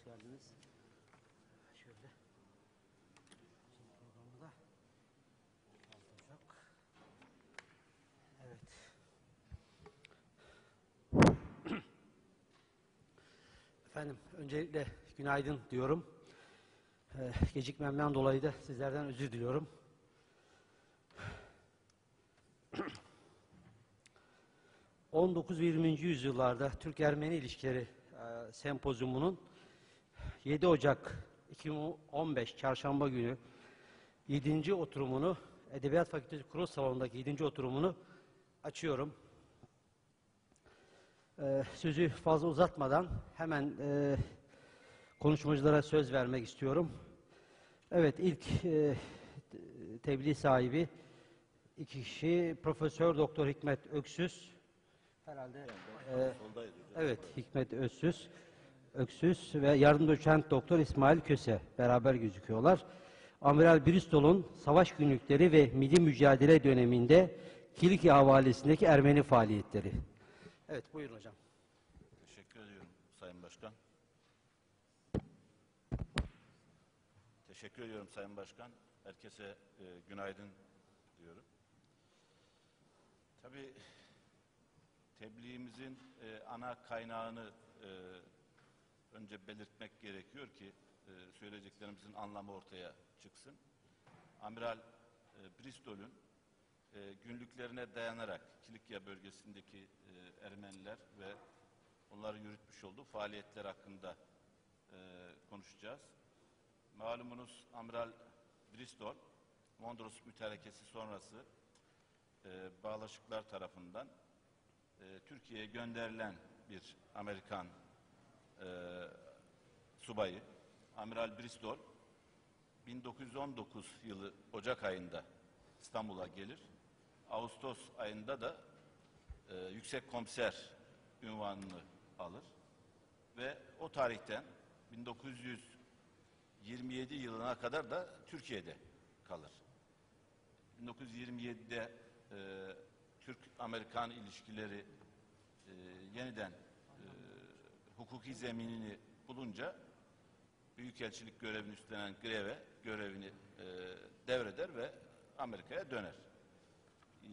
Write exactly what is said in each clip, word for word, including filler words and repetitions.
hoş geldiniz. Şöyle. Şimdi programda olacak. Evet. Efendim, öncelikle günaydın diyorum. Ee, gecikmemden dolayı da sizlerden özür diliyorum. on dokuz ve yirminci yüzyıllarda Türk-Ermeni ilişkileri e, sempozyumunun yedi Ocak iki bin on beş Çarşamba günü yedinci oturumunu, Edebiyat Fakültesi Kurul Salonu'ndaki yedinci oturumunu açıyorum. Ee, sözü fazla uzatmadan hemen e, konuşmacılara söz vermek istiyorum. Evet, ilk e, tebliğ sahibi iki kişi, Profesör Doktor Hikmet Öksüz. Herhalde e, evet, Hikmet Öksüz, Öksüz ve yardım doçent Doktor İsmail Köse beraber gözüküyorlar. Amiral Bristol'un savaş günlükleri ve milli mücadele döneminde Kilikya havalesindeki Ermeni faaliyetleri. Evet, buyurun hocam. Teşekkür ediyorum Sayın Başkan. Teşekkür ediyorum Sayın Başkan. Herkese e, günaydın diyorum. Tabii tebliğimizin e, ana kaynağını e, önce belirtmek gerekiyor ki e, söyleyeceklerimizin anlamı ortaya çıksın. Amiral e, Bristol'ün e, günlüklerine dayanarak Kilikya bölgesindeki e, Ermeniler ve onların yürütmüş olduğu faaliyetler hakkında e, konuşacağız. Malumunuz Amiral Bristol, Mondros mütarekesi sonrası e, Bağlaşıklar tarafından e, Türkiye'ye gönderilen bir Amerikan e, subayı. Amiral Bristol bin dokuz yüz on dokuz yılı Ocak ayında İstanbul'a gelir. Ağustos ayında da e, yüksek komiser ünvanını alır ve o tarihten bin dokuz yüz yirmi yedi yılına kadar da Türkiye'de kalır. bin dokuz yüz yirmi yedide e, Türk-Amerikan ilişkileri e, yeniden e, hukuki zeminini bulunca büyükelçilik görevini üstlenen Greve görevini e, devreder ve Amerika'ya döner. E,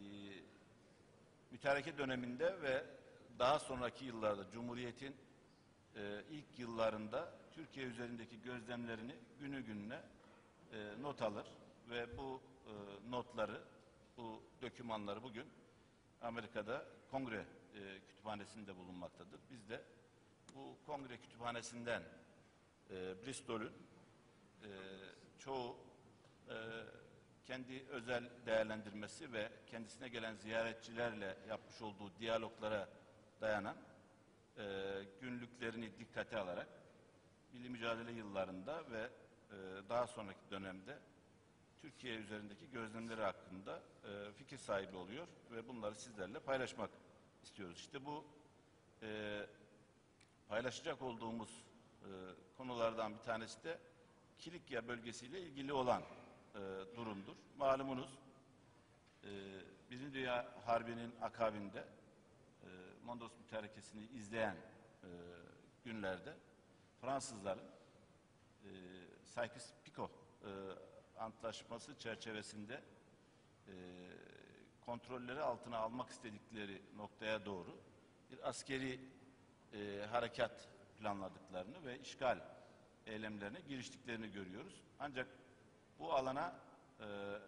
mütareke döneminde ve daha sonraki yıllarda Cumhuriyet'in e, ilk yıllarında Türkiye üzerindeki gözlemlerini günü gününe e, not alır ve bu e, notları, bu dokümanları bugün Amerika'da Kongre e, Kütüphanesi'nde bulunmaktadır. Biz de bu Kongre Kütüphanesi'nden e, Bristol'ün e, çoğu e, kendi özel değerlendirmesi ve kendisine gelen ziyaretçilerle yapmış olduğu diyaloglara dayanan e, günlüklerini dikkate alarak milli mücadele yıllarında ve e, daha sonraki dönemde Türkiye üzerindeki gözlemleri hakkında e, fikir sahibi oluyor ve bunları sizlerle paylaşmak istiyoruz. İşte bu e, paylaşacak olduğumuz e, konulardan bir tanesi de Kilikya bölgesiyle ilgili olan e, durumdur. Malumunuz e, Birinci Dünya Harbi'nin akabinde e, Mondros mütarekesini izleyen e, günlerde Fransızların e, Sykes-Picot e, antlaşması çerçevesinde e, kontrolleri altına almak istedikleri noktaya doğru bir askeri e, harekat planladıklarını ve işgal eylemlerine giriştiklerini görüyoruz. Ancak bu alana e,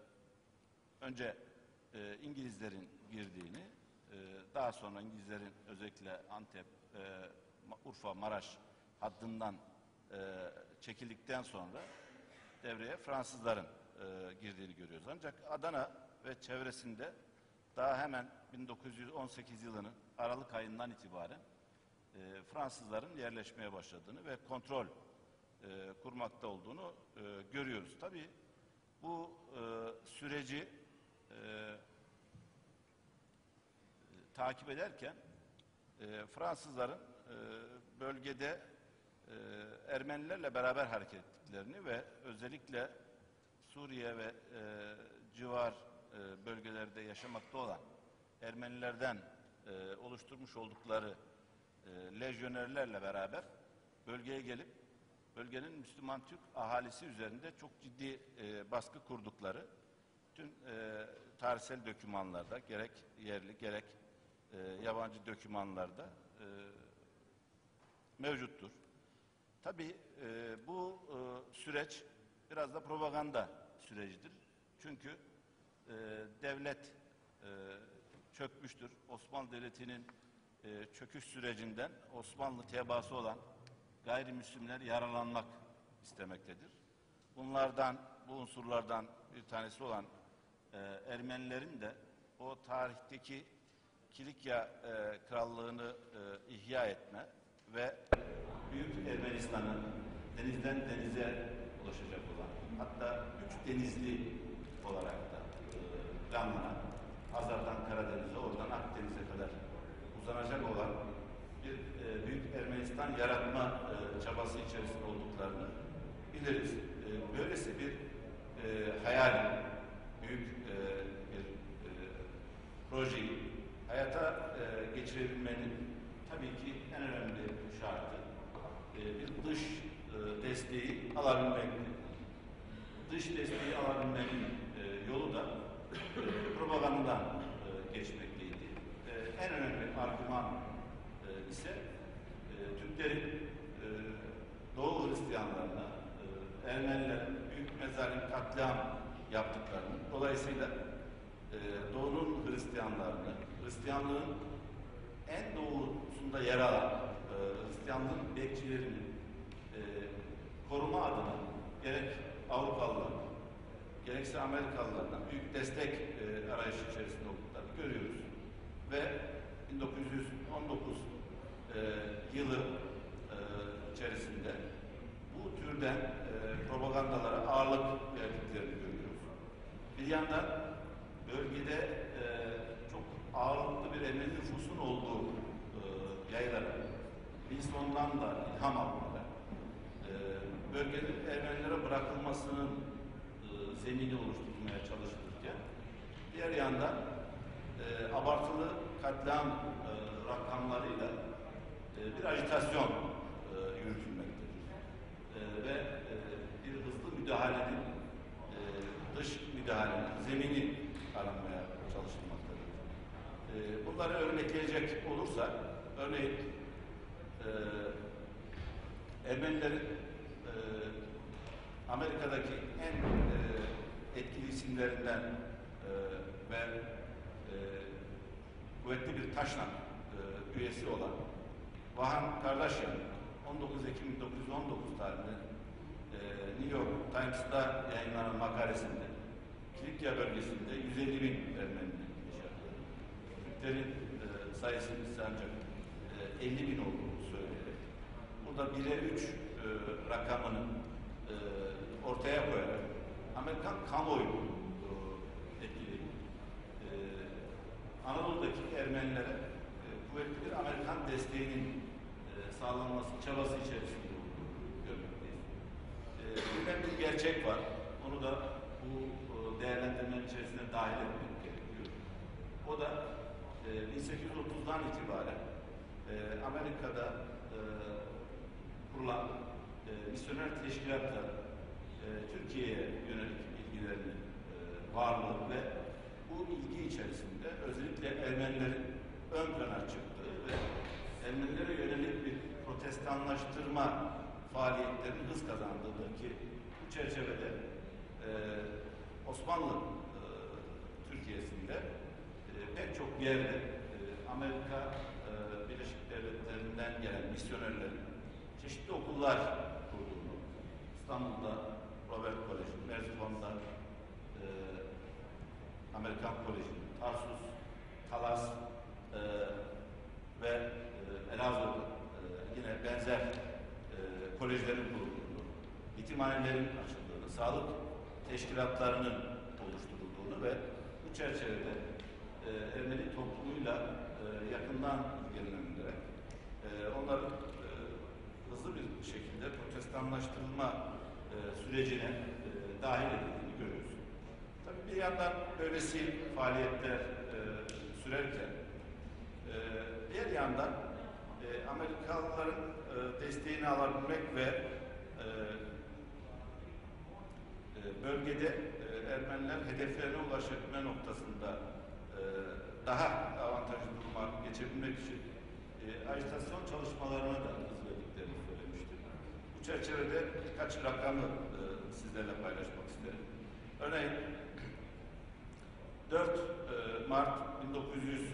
önce e, İngilizlerin girdiğini, e, daha sonra İngilizlerin özellikle Antep, e, Urfa, Maraş hattından e, çekildikten sonra devreye Fransızların e, girdiğini görüyoruz. Ancak Adana ve çevresinde daha hemen bin dokuz yüz on sekiz yılının Aralık ayından itibaren e, Fransızların yerleşmeye başladığını ve kontrol e, kurmakta olduğunu e, görüyoruz. Tabii bu e, süreci e, takip ederken e, Fransızların e, bölgede e, Ermenilerle beraber hareket ettiklerini ve özellikle Suriye ve e, civar e, bölgelerde yaşamakta olan Ermenilerden e, oluşturmuş oldukları e, lejyonerlerle beraber bölgeye gelip bölgenin Müslüman Türk ahalisi üzerinde çok ciddi e, baskı kurdukları tüm e, tarihsel dokümanlarda, gerek yerli gerek e, yabancı dokümanlarda e, mevcuttur. Tabii e, bu e, süreç biraz da propaganda sürecidir. Çünkü e, devlet e, çökmüştür. Osmanlı Devleti'nin e, çöküş sürecinden Osmanlı tebaası olan gayrimüslimler yararlanmak istemektedir. Bunlardan, bu unsurlardan bir tanesi olan e, Ermenilerin de o tarihteki Kilikya e, krallığını e, ihya etme ve Büyük Ermenistan'ın denizden denize ulaşacak olan, hatta üç denizli olarak da e, planlanan, Hazar'dan Karadeniz'e, oradan Akdeniz'e kadar uzanacak olan bir e, Büyük Ermenistan yaratma e, çabası içerisinde olduklarını biliriz. E, böylesi bir e, hayal, büyük e, bir e, projeyi hayata e, geçirebilmenin tabii ki en önemli şartı e, bir dış e, desteği alabilmektir. Dış desteği alabilmenin e, yolu da e, propagandadan e, geçmekteydi. E, en önemli argüman e, ise e, Türklerin e, Doğu Hristiyanlarına, e, Ermenilerin büyük mezalim katliam yaptıklarını, dolayısıyla e, Doğu'nun Hristiyanlarını, Hristiyanlığın en doğusunda yer alan e, Hristiyanlığın bekçilerini e, koruma adına gerek Avrupalılar, gerekse Amerikalılardan büyük destek e, arayışı içerisinde olduklarını görüyoruz. Ve bin dokuz yüz on dokuz e, yılı e, içerisinde bu türden e, propagandalara ağırlık verdiklerini görüyoruz. Bir yandan bölgede e, çok ağırlıklı bir Ermeni nüfusun olduğu e, yayılarak, Wilson'dan da ilham alınarak e, bölgenin Ermenilere bırakılmasının e, zemini oluşturulmaya çalışılırken, diğer yandan e, abartılı katliam e, rakamlarıyla e, bir ajitasyon e, yürütülmektedir. E, ve e, bir hızlı müdahalenin, e, dış müdahalenin zemini aranmaya çalışılmaktadır. E, bunları örnekleyecek olursak, örneğin e, Ermenilerin e, Amerika'daki en e, etkili isimlerinden e, ve e, kuvvetli bir taşnak e, üyesi olan Vahan Kardashian on dokuz Ekim bin dokuz yüz on dokuz tarihinde e, New York Times'ta yayınlanan makalesinde Kilikya bölgesinde yüz elli bin Ermeni'nin yaşadığı, Türklerin e, sayısının ise ancak e, elli bin olduğunu söyleyerek burada bire üç e, rakamını e, ortaya koyarak Amerikan kamuoyunu e, etkileyip e, Anadolu'daki Ermenilere e, kuvvetli bir Amerikan desteğinin e, sağlanması çabası içerisinde olduğunu görmekteyiz. E, bilinen bir gerçek var. Onu da bu e, değerlendirmenin içerisine dahil etmek gerekiyor. O da e, bin sekiz yüz otuzdan itibaren e, Amerika'da e, kurulan e, misyoner teşkilatlar e, Türkiye'ye yönelik ilgilerinin e, varlığı ve bu ilgi içerisinde özellikle Ermenilerin ön plana çıktığı ve Ermenilere yönelik bir protestanlaştırma faaliyetlerinin hız kazandığıdır ki bu çerçevede e, Osmanlı e, Türkiye'sinde e, pek çok yerde e, Amerika e, Birleşik Devletleri'nden gelen misyonerlerin çeşitli okullar kurduğunu, İstanbul'da Robert Koleji, Merzifon'da e, Amerikan Koleji, Tarsus, Talas e, ve e, Elazığ'da e, yine benzer e, kolejlerin kurulduğunu, yetimhanelerin açıldığını, sağlık teşkilatlarının oluşturulduğunu ve bu çerçevede e, Ermeni toplumuyla e, yakından ilgilenilerek e, onların e, hızlı bir şekilde protestanlaştırılma e, sürecine e, dahil edildiğini görüyoruz. Tabii bir yandan böylesi faaliyetler e, sürerken e, diğer yandan e, Amerikalıların e, desteğini alabilmek ve e, e, e, bölgede e, Ermeniler hedeflerine ulaşabilme noktasında e, daha avantajlı duruma geçebilmek için e, ajitasyon çalışmalarına da hız verdiklerini söylemiştim. Bu çerçevede birkaç rakamı e, sizlerle paylaşmak isterim. Örneğin dört Mart bin dokuz yüz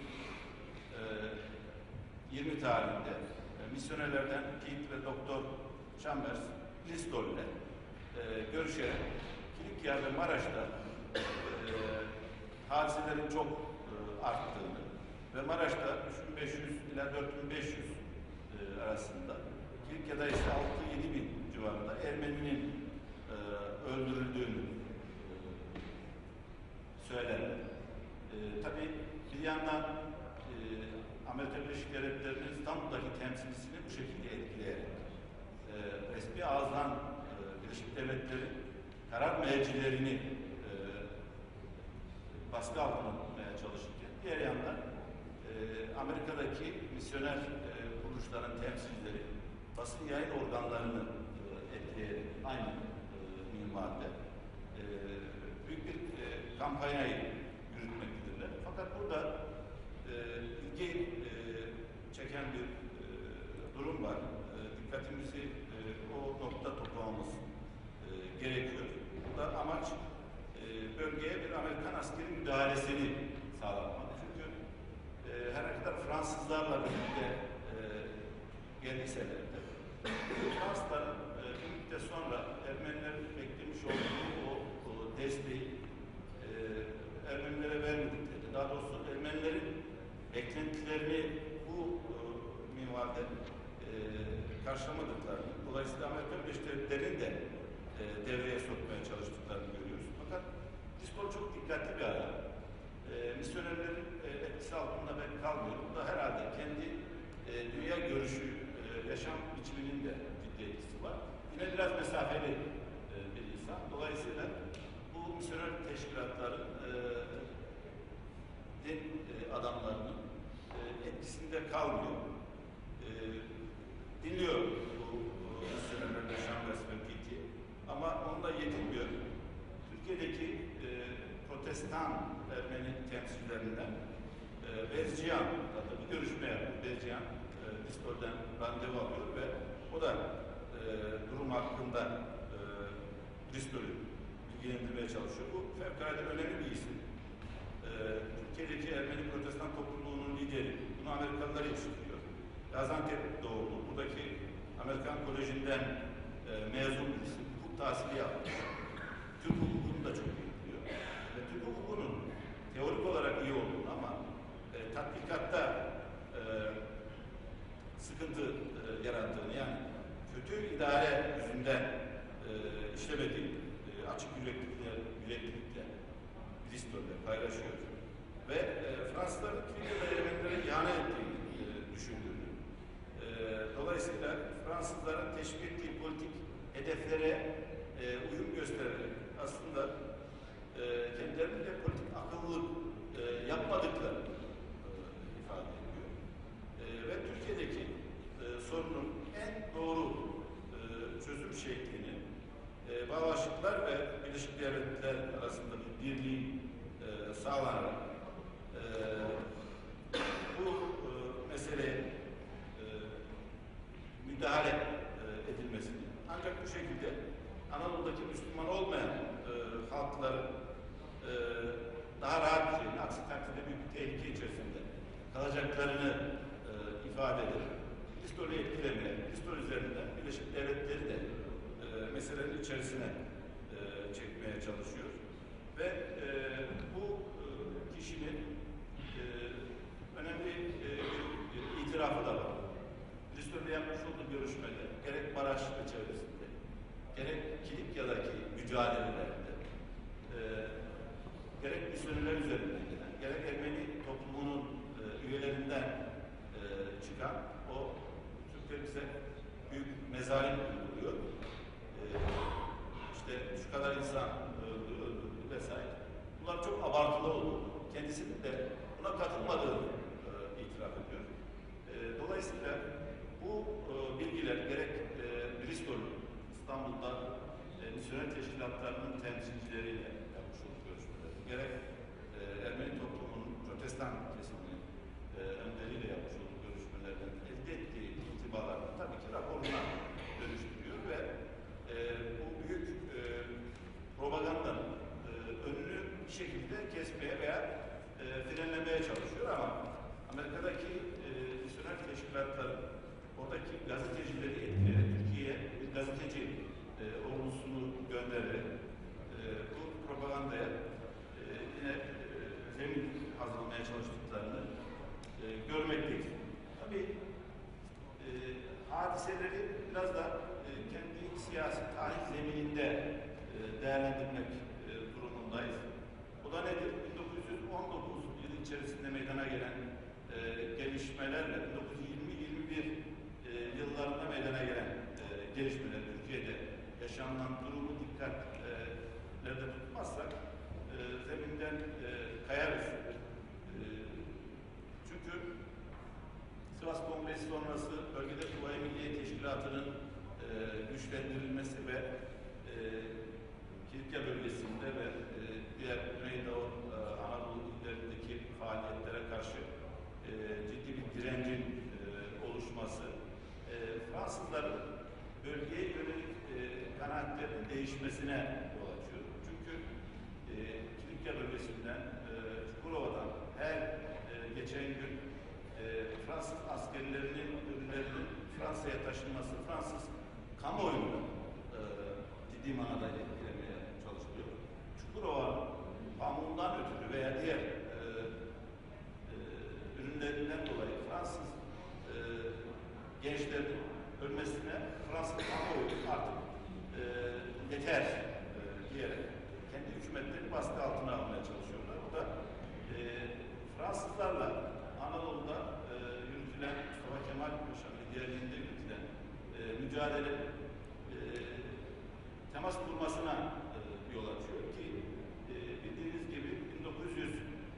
yirmi tarihinde e, misyonerlerden Keith ve Doktor Chambers Bristol ile e, görüşerek Kilikya ve Maraş'ta e, hadiselerin çok e, arttığını ve Maraş'ta üç bin beş yüz ila dört bin beş yüz e, arasında, Kilikya'da ise altı yedi bin civarında Ermeninin e, öldürüldüğünü e, söylerler. E, tabii bir yandan e, Amerika Birleşik Devletleri'nin İstanbul'daki temsilcisini bu şekilde etkileyerek e, resmi ağızdan e, Birleşik Devletleri karar mercilerini e, baskı altına tutmaya çalışırken diğer yandan e, Amerika'daki misyoner e, kuruluşların temsilcileri basın yayın organlarını e, etkileyerek aynı e, minvalde e, büyük bir e, kampanyayı yürütmektedirler. Fakat burada e, ilgi e, çeken bir e, durum var. E, dikkatimizi e, o nokta toplamamız e, gerekiyor. Burada amaç e, bölgeye bir Amerikan askeri müdahalesini sağlamak. Çünkü e, her ne kadar Fransızlarla birlikte e, geldiyseler de Fransızların e, bir müddet sonra Ermenilerin beklemiş olduğu o, o desteği e, Ermenilere vermedikleri, daha doğrusu Ermenilerin beklentilerini bu e, minvalde e, karşılamadıklarını, dolayısıyla Amerika Birleşik Devletleri'nin de e, devreye sokmaya çalıştıklarını görüyoruz. Fakat Bristol çok dikkatli bir adam. E, misyonerlerin e, etkisi altında ben kalmıyor. Bu da herhalde kendi e, dünya görüşü, e, yaşam biçiminin de ciddi etkisi var. Yine biraz mesafeli e, bir insan. Dolayısıyla bu misyoner teşkilatların e, din e, adamlarının e, etkisinde kalmıyor. E, dinliyor bu misyonerlerde Chambers ve Pitti ama onunla yetinmiyor. Türkiye'deki e, protestan Ermeni temsilcilerinden e, Bezciyan adlı bir görüşme yapıyor. Bezciyan e, Bristol'den randevu alıyor ve o da e, durum hakkında e, Bristol'ü bilgilendirmeye çalışıyor. Bu fevkalade önemli bir isim. E, Türkiye'deki Ermeni protestan topluluğunun lideri. Bunu Amerikalılar yetiştiriyor. Gaziantep doğumlu. Buradaki Amerikan Koleji'nden e, mezun bir isim. Hukuk tahsili yapmış. Türk hukukunu da çok iyi biliyor. Ve Türk hukukunun teorik olarak iyi olduğunu ama e, tatbikatta e, sıkıntı e, yarattığını, yani kötü idare yüzünden e, işlemediği e, açık yüreklilikle, yüreklilikle Bristol'de paylaşıyor. Ve e, Fransızların Kilikya Ermenilere ihanet ettiğini e, düşündüğünü, e, dolayısıyla Fransızların teşvik ettiği politik hedeflere e, uyum göstererek aslında e, kendilerinin de politik akıllılık e, yapmadıklarını e, ifade ediyor. E, ve Türkiye'deki e, sorunun en doğru e, çözüm şeklini e, Bağlaşıklar ve Birleşik Devletler arasında bir birliği e, sağlanarak e, bu e, meseleye e, müdahale e, edilmesini, ancak bu şekilde Anadolu'daki Müslüman olmayan e, halkların e, daha rahat bir şeyin, aksi takdirde büyük bir tehlike içerisinde kalacaklarını e, ifade eder. Bristol'ü etkilemeye, Bristol üzerinden Birleşik Devletleri de e, meselenin içerisine e, çekmeye çalışıyor. Ve e, bu e, kişinin e, önemli e, bir itirafı da var. Bristol'de yapmış olduğu görüşmede gerek Maraş ve çevresinde, gerek Kilikya'daki mücadelelerinde, e, gerek misyonerler üzerinden gelen, gerek Ermeni toplumunun e, üyelerinden e, çıkan o Türkler bize büyük mezalim uyguluyor. E, işte şu kadar insan öldü, öldü vesaire. Bunlar çok abartılı oldu. Kendisinin de buna katılmadığını e, itiraf ediyor. E, dolayısıyla bu e, bilgiler gerek e, Bristol'un İstanbul'da e, misyoner teşkilatlarının temsilcileriyle yapmış olduğu görüşmeler, gerek e, Ermeni toplumunun protestan kesiminin e, önderiyle yapmış olduğu görüşmelerden elde ettiği intibalarını tabii ki raporuna dönüştürüyor ve e, bu büyük e, propagandanın e, önünü bir şekilde kesmeye veya e, frenlemeye çalışıyor ama Amerika'daki e, misyoner teşkilatların oradaki gazetecileri etkileyerek Türkiye'ye bir gazeteci e, ordusunu göndererek e, bu propagandaya e, yine e, zemin hazırlamaya çalıştıklarını e, görmekteyiz. Tabii e, hadiseleri biraz da e, kendi siyasi tarih zemininde e, değerlendirmek e, durumundayız. Bu da nedir? bin dokuz yüz on dokuz yılı içerisinde meydana gelen e, gelişmelerle bin dokuz yüz yirmi yirmi bir e, yıllarında meydana gelen e, gelişmeler, Türkiye'de yaşanılan durumu dikkatlerde tutmazsak e, zeminden e, kayarız. E, çünkü Sivas Kongresi sonrası bölgede Kuvayi Milliye Teşkilatı'nın e, güçlendirilmesi ve e, Kilikya bölgesinde ve e, diğer Güneydoğu e, Anadolu illerindeki faaliyetlere karşı e, ciddi bir direncin e, oluşması e, Fransızların bölgeye yönelik e, kanaatlerinin değişmesine yol açıyor. Çünkü e, Kilikya bölgesinden, e, Çukurova'dan her e, geçen gün e, Fransız askerlerinin ürünlerinin Fransa'ya taşınması, Fransız kamuoyunu e, ciddi manada etkilemeye çalışılıyor. Çukurova pamuğundan ötürü veya diğer e, e, ürünlerinden dolayı Fransız e, gençlerin ölmesine Fransız kamuoyu artık e, yeter e, diyerek kendi hükümetlerini baskı altına almaya çalışıyorlar. Bu da e, Fransızlarla Anadolu'da e, yürütülen Mustafa Kemal Paşa'nın liderliğinde yürütülen e, mücadele e, temas kurmasına e, yol açıyor ki e, bildiğiniz gibi bin dokuz yüz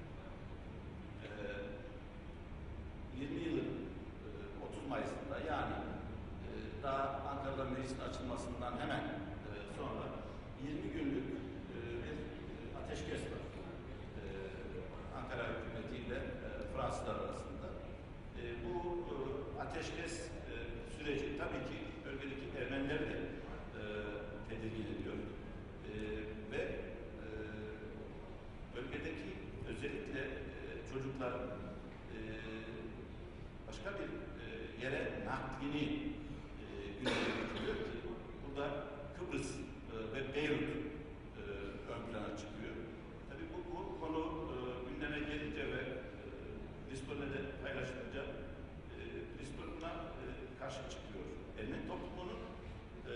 yirmi yılın e, otuz Mayıs'ında yani e, daha Ankara'da meclisin açılmasından hemen e, sonra yirmi günlük e, bir ateşkes var. E, Ankara hükümeti ile e, Fransızlar arasında. E, bu e, ateşkes e, süreci tabii ki bölgedeki Ermenileri de e, tedirgin ediyor. E, ve e, bölgedeki özellikle e, çocuklar e, başka bir e, yere naklini e, gündeme getiriyor ki burada Kıbrıs e, ve Beyrut e, ön plana çıkıyor. Tabii bu, bu konu e, gündeme gelince ve e, Bristol'de paylaşılınca e, Bristol'una e, karşı çıkıyor. Ermeni toplumunun e,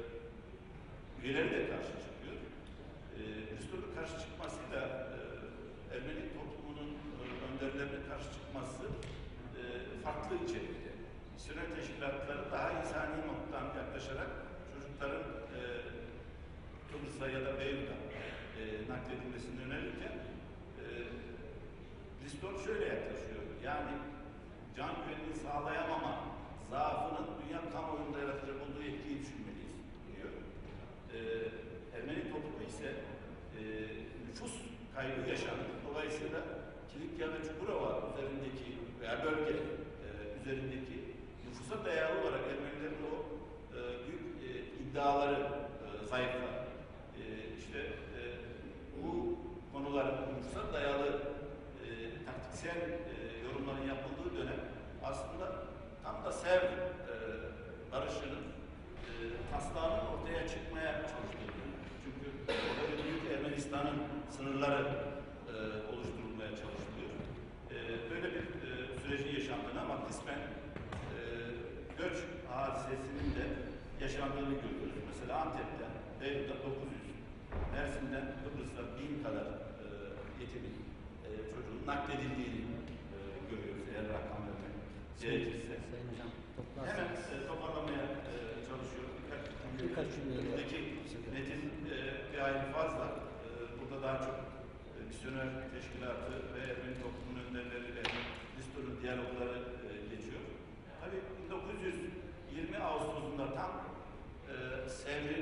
üyeleri de karşı çıkıyor. E, Bristol'un karşı çıkmasıyla e, Ermeni toplumunun e, önderlerine karşı çıkması e, farklı içerikte. Misyoner teşkilatları daha insani noktadan yaklaşarak çocukların e, Kıbrıs'a ya da Beyrut'a e, nakledilmesini önerirken e, Bristol şöyle yaklaşıyor. Yani can güvenliğini sağlayamama zaafının dünya kamuoyunda yaratacak olduğu etkiyi düşünmeliyiz diyor. E, Ermeni toplumu ise e, nüfus kaybı yaşanır. Dolayısıyla Kilikya ve Çukurova üzerindeki veya bölge e, üzerindeki nüfusa dayalı olarak Ermenilerin o e, büyük e, iddiaları e, zayıflar. E, işte e, bu konuların nüfusa dayalı e, taktiksel e, yorumların yapıldığı dönem aslında tam da Sevr e, barışının e, taslağının ortaya çıkmaya çalıştığı dönem. Çünkü orada Büyük Ermenistan'ın sınırları e, oluşturulmaya çalışılıyor. E, böyle bir e, sürecin yaşandığını ama kısmen e, göç hadisesinin de yaşandığını görüyoruz. Mesela Antep'ten Beyrut'a dokuz yüz, Mersin'den Kıbrıs'ta bin kadar e, yetimin e, çocuğun nakledildiğini e, görüyoruz eğer rakam vermek gerekirse. Sayın Hocam, toplarsınız. Hemen e, toparlamaya e, çalışıyorum. Birkaç, Birkaç cümleyle. Buradaki metin e, bir ayrı fazla. E, burada daha çok e, misyoner teşkilatı ve Ermeni toplumun önderleri ve Bristol'un diyalogları e, geçiyor. Tabii bin dokuz yüz yirmi Ağustos'unda tam e, Sevr'in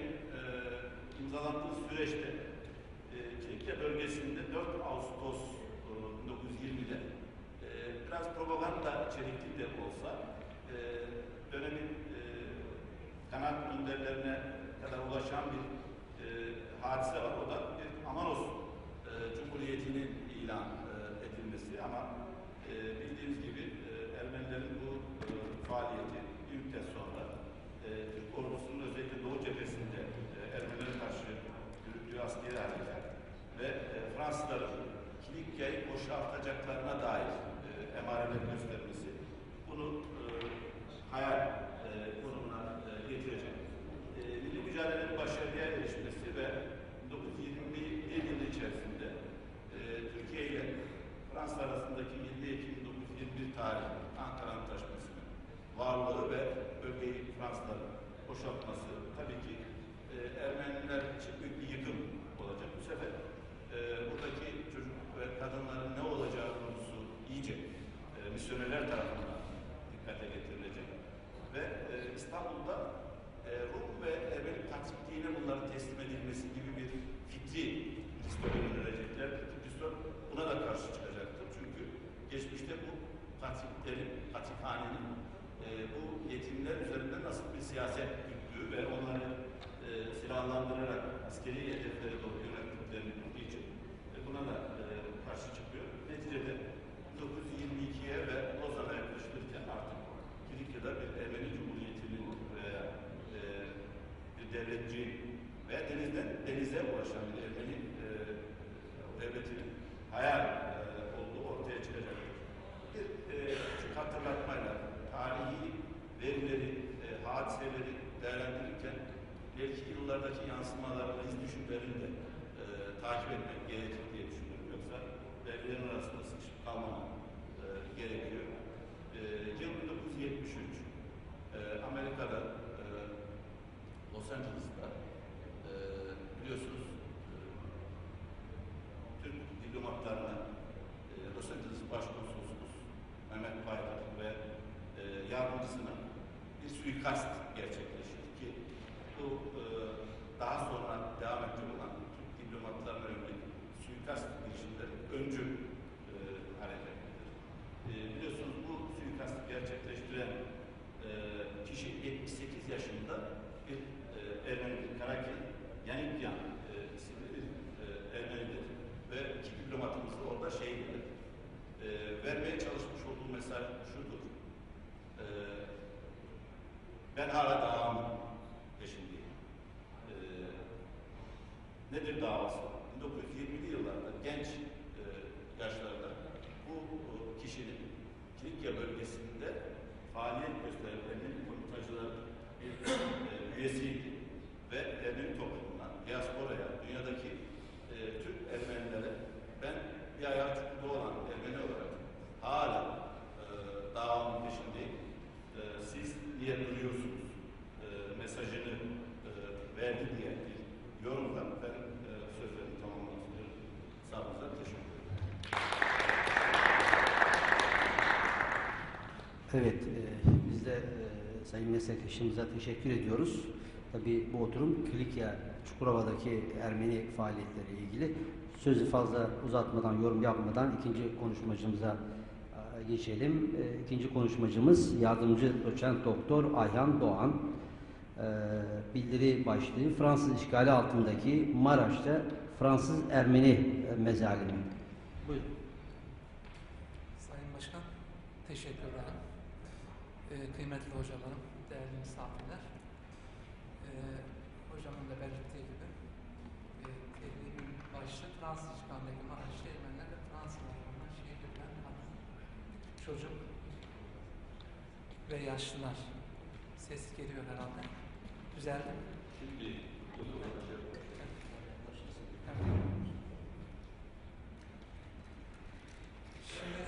önderlerine kadar ulaşan bir e, hadise var. O da bir Amanos e, Cumhuriyeti'nin ilan e, edilmesi ama e, bildiğiniz gibi e, Ermenilerin bu e, faaliyeti bir müddet sonra e, Türk ordusunun özellikle Doğu cephesinde e, Ermenilere karşı yürüttüğü askeri harekat ve e, Fransızların Kilikya'yı boşaltacaklarına dair e, emareler göstermesi bunu e, hayal e, konumuna e, getirecek. E, milli mücadelenin başarıya erişmesi ve bin dokuz yüz yirmi bir yılı içerisinde e, Türkiye ile Fransa arasındaki yirmi Ekim bin dokuz yüz yirmi bir tarih Ankara Antlaşması'nın varlığı ve bölgeyi Fransızların boşaltması tabii ki e, Ermeniler için büyük bir yıkım olacak. Bu sefer e, buradaki çocuk ve kadınların ne olacağı konusu iyice e, misyonerler tarafından dikkate getirilecek ve e, İstanbul'da e, Rum ve Ermeni taktikliğine bunların teslim edilmesi gibi bir fikri Bristol'e önerecekler. Bristol buna da karşı çıkacaktır. Çünkü geçmişte bu taktiklerin, patrikhanenin e, bu yetimler üzerinde nasıl bir siyaset güttüğü ve onları e, silahlandırarak askeri hedeflere doğru yönelttiklerini bildiği için e, buna da e, karşı çıkıyor. Neticede bin dokuz yüz yirmi ikiye ve Lozan'a yaklaşılırken artık Kilikya'da bir Ermeni Cumhuriyeti'nin veya e, bir devletçi veya denizden denize ulaşan bir Ermeni e, devletinin hayal e, olduğu ortaya çıkacaktır. Bir e, küçük hatırlatmayla tarihi verileri, e, hadiseleri değerlendirirken belki yıllardaki yansımalarını, iz düşümlerini de e, takip etmek gerekir diye düşünüyorum. Yoksa verilerin arasında sıkışıp kalmamak e, gerekiyor. E, yıl bin dokuz yüz yetmiş üç e, Amerika'da e, Los Angeles'ta e, biliyorsunuz e, Türk diplomatlarına e, Los Angeles Başkonsolosumuz Mehmet Baydar ve e, yardımcısına bir suikast gerçekleşti ki bu e, daha sonra devam edecek olan Türk diplomatlarına yönelik suikast girişimleri öncü e, hareketlidir. E, biliyorsunuz bu suikastı gerçekleştiren e, kişi yetmiş sekiz yaşında bir e, Ermeni, Karaki Yanikyan e, isimli bir e, Ermenidir ve iki diplomatımız da orada şehitler. E, vermeye çalışmış olduğu mesaj şudur. E, ben hala davamın peşindeyim. E, nedir davası? bin dokuz yüz yirmili yıllarda genç e, yaşlarda bu o, kişinin Kilikya bölgesinde faaliyet gösteren Ermeni komitacıların bir e, üyesiydi ve Ermeni toplumundan diasporaya, dünyadaki e, Türk Ermenilere ben bir ayağı çukurda olan Ermeni olarak hala e, davamın peşindeyim. E, siz niye duruyorsunuz? E, mesajını e, verdi diye bir yorumla ben e, sözlerimi tamamlamak istiyorum. Sağolunuz'a teşekkür ederim. Evet, e, biz de e, Sayın Meslektaşımıza teşekkür ediyoruz. Tabii bu oturum Kilikya, Çukurova'daki Ermeni faaliyetleriyle ilgili. Sözü fazla uzatmadan, yorum yapmadan ikinci konuşmacımıza e, geçelim. E, ikinci konuşmacımız yardımcı doçent doktor Ayhan Doğan. E, bildiri başlığı Fransız işgali altındaki Maraş'ta Fransız Ermeni e, mezalimi. Buyurun. Sayın Başkan, teşekkür ederim. Ee, kıymetli hocalarım, değerli misafirler. Ee, hocamın da belirttiği gibi e, tebliğin başlığı Fransız işgalindeki Maraş'ta Ermeniler ve Fransızlardan şehirden kadın, çocuk ve yaşlılar. Ses geliyor herhalde. Güzel mi? Şimdi Şimdi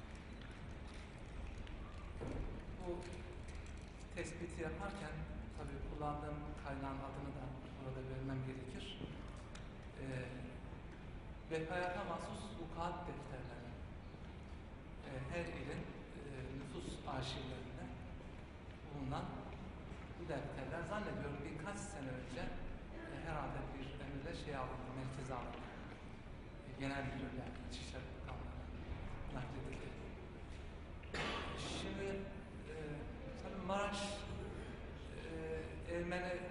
bu tespiti yaparken tabii kullandığım kaynağın adını da burada vermem gerekir. Ee, Vekayata mahsus vukuat defterleri. Ee, her ilin e, nüfus arşivlerinde bulunan bu defterler zannediyorum birkaç sene önce e, herhalde bir emirle şey alındı, merkeze alındı. E, Genel Müdürler, İçişleri Bakanlığı nakledildi. Şimdi e, tabii Maraş e, Ermeni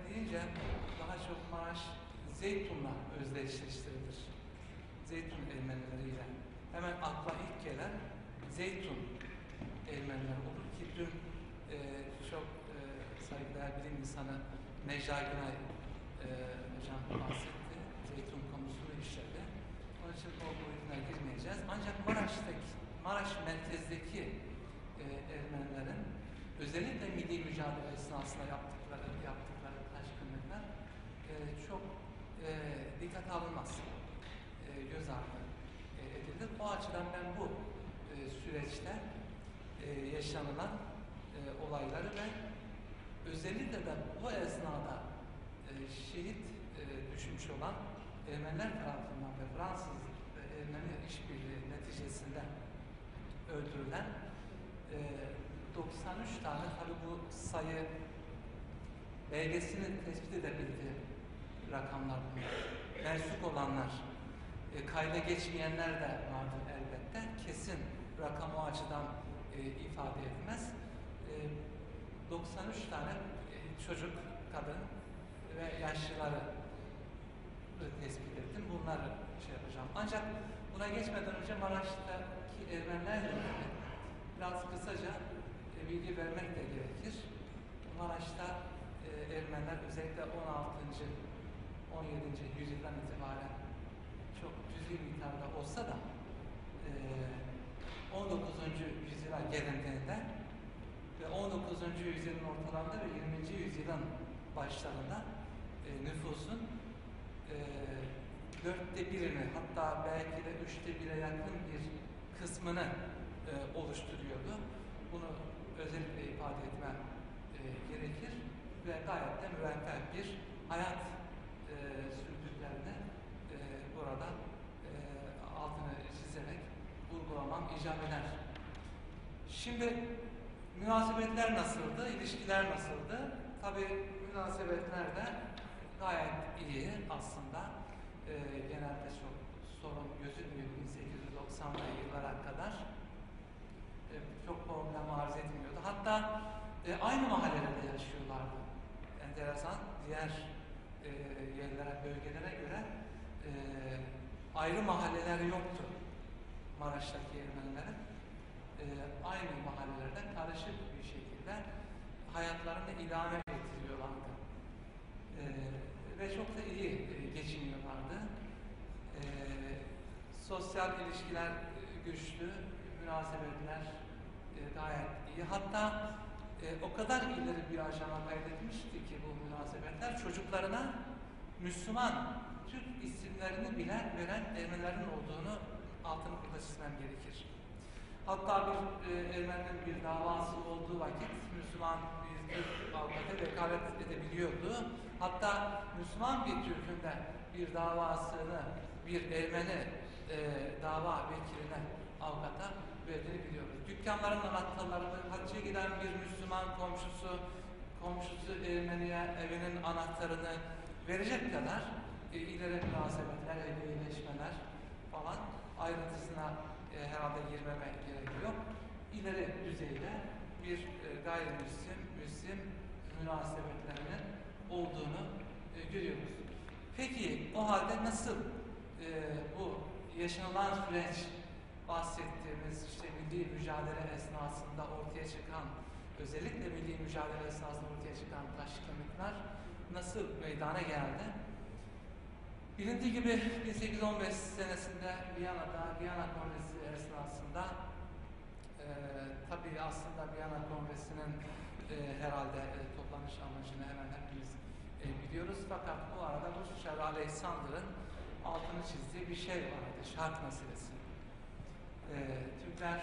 Zeytun'la özdeşleştirilir. Zeytun Ermenileriyle. Hemen akla ilk gelen Zeytun Ermeniler olur ki dün e, çok e, saygıdeğer bilim insanı Necla Günay e, hocam bahsetti. Zeytun konusunu işledi. Onun için o boyutuna girmeyeceğiz. Ancak Maraş'taki, Maraş merkezdeki e, Ermenilerin özellikle milli mücadele esnasında yaptıkları, yaptıkları taşkınlıklar e, çok e, dikkate alınmaz. E, göz ardı e, edilir. O açıdan ben bu e, süreçte e, yaşanılan e, olayları ve özellikle de bu esnada e, şehit e, düşmüş olan Ermeniler tarafından ve Fransız ve Ermeni işbirliği neticesinde öldürülen e, doksan üç tane, tabi bu sayı belgesinin tespit edebildiği rakamlar bunlar. Mensup olanlar, e, kayda geçmeyenler de vardır elbette. Kesin rakam o açıdan e, ifade etmez. E, doksan üç tane e, çocuk, kadın ve yaşlıları tespit ettim. Bunları şey yapacağım. Ancak buna geçmeden önce Maraş'taki Ermenilerle biraz kısaca e, bilgi vermek de gerekir. Maraş'ta e, Ermeniler özellikle on altıncı on yedinci yüzyıldan itibaren çok cüzi miktarda olsa da e, on dokuzuncu yüzyıla gelindiğinde ve on dokuzuncu yüzyılın ortalarında ve yirminci yüzyılın başlarında e, nüfusun e, dörtte birini, hatta belki de üçte bire yakın bir kısmını e, oluşturuyordu. Bunu özellikle ifade etmem e, gerekir ve gayet de müreffeh bir hayat e, sürdüklerini e, burada e, altını çizerek vurgulamam icap eder. Şimdi münasebetler nasıldı, ilişkiler nasıldı? Tabii münasebetler de gayet iyi aslında. E, genelde çok sorun gözükmüyor bin sekiz yüz doksanlı yıllara kadar. E, çok problem arz etmiyordu. Hatta e, aynı mahallelerde yaşıyorlardı. Enteresan, diğer e, yerlere, bölgelere göre e, ayrı mahalleler yoktu Maraş'taki Ermenilerin. E, aynı mahallelerde karışık bir şekilde hayatlarını idame ettiriyorlardı. E, ve çok da iyi e, geçiniyorlardı. E, sosyal ilişkiler e, güçlü, münasebetler e, gayet iyi. Hatta e, o kadar ileri bir aşama kaydetmişti ki bu münasebetler çocuklarına Müslüman Türk isimlerini bile veren Ermenilerin olduğunu altını burada çizmem gerekir. Hatta bir e, Ermeni'nin bir davası olduğu vakit Müslüman bir Türk avukata vekalet edebiliyordu. Hatta Müslüman bir Türk'ün de bir davasını bir Ermeni e, dava vekiline, avukata verdiğini biliyoruz. Dükkanların anahtarlarını hacca giden bir Müslüman komşusu, komşusu Ermeni'ye evinin anahtarını verecek kadar e, ileri münasebetler, evlileşmeler falan ayrıntısına e, herhalde girmemek gerekiyor. İleri düzeyde bir e, gayrimüslim, müslim münasebetlerinin olduğunu e, görüyoruz. Peki o halde nasıl e, bu yaşanılan süreç, bahsettiğimiz işte milli mücadele esnasında ortaya çıkan, özellikle milli mücadele esnasında ortaya çıkan taşkınlıklar nasıl meydana geldi? Bilindiği gibi bin sekiz yüz on beş senesinde Viyana'da, Viyana Kongresi esnasında e, tabii aslında Viyana Kongresi'nin e, herhalde e, toplanış amacını hemen hepimiz e, biliyoruz. Fakat bu arada bu Şer Alexander'ın altını çizdiği bir şey vardı, şark meselesi. E, Türkler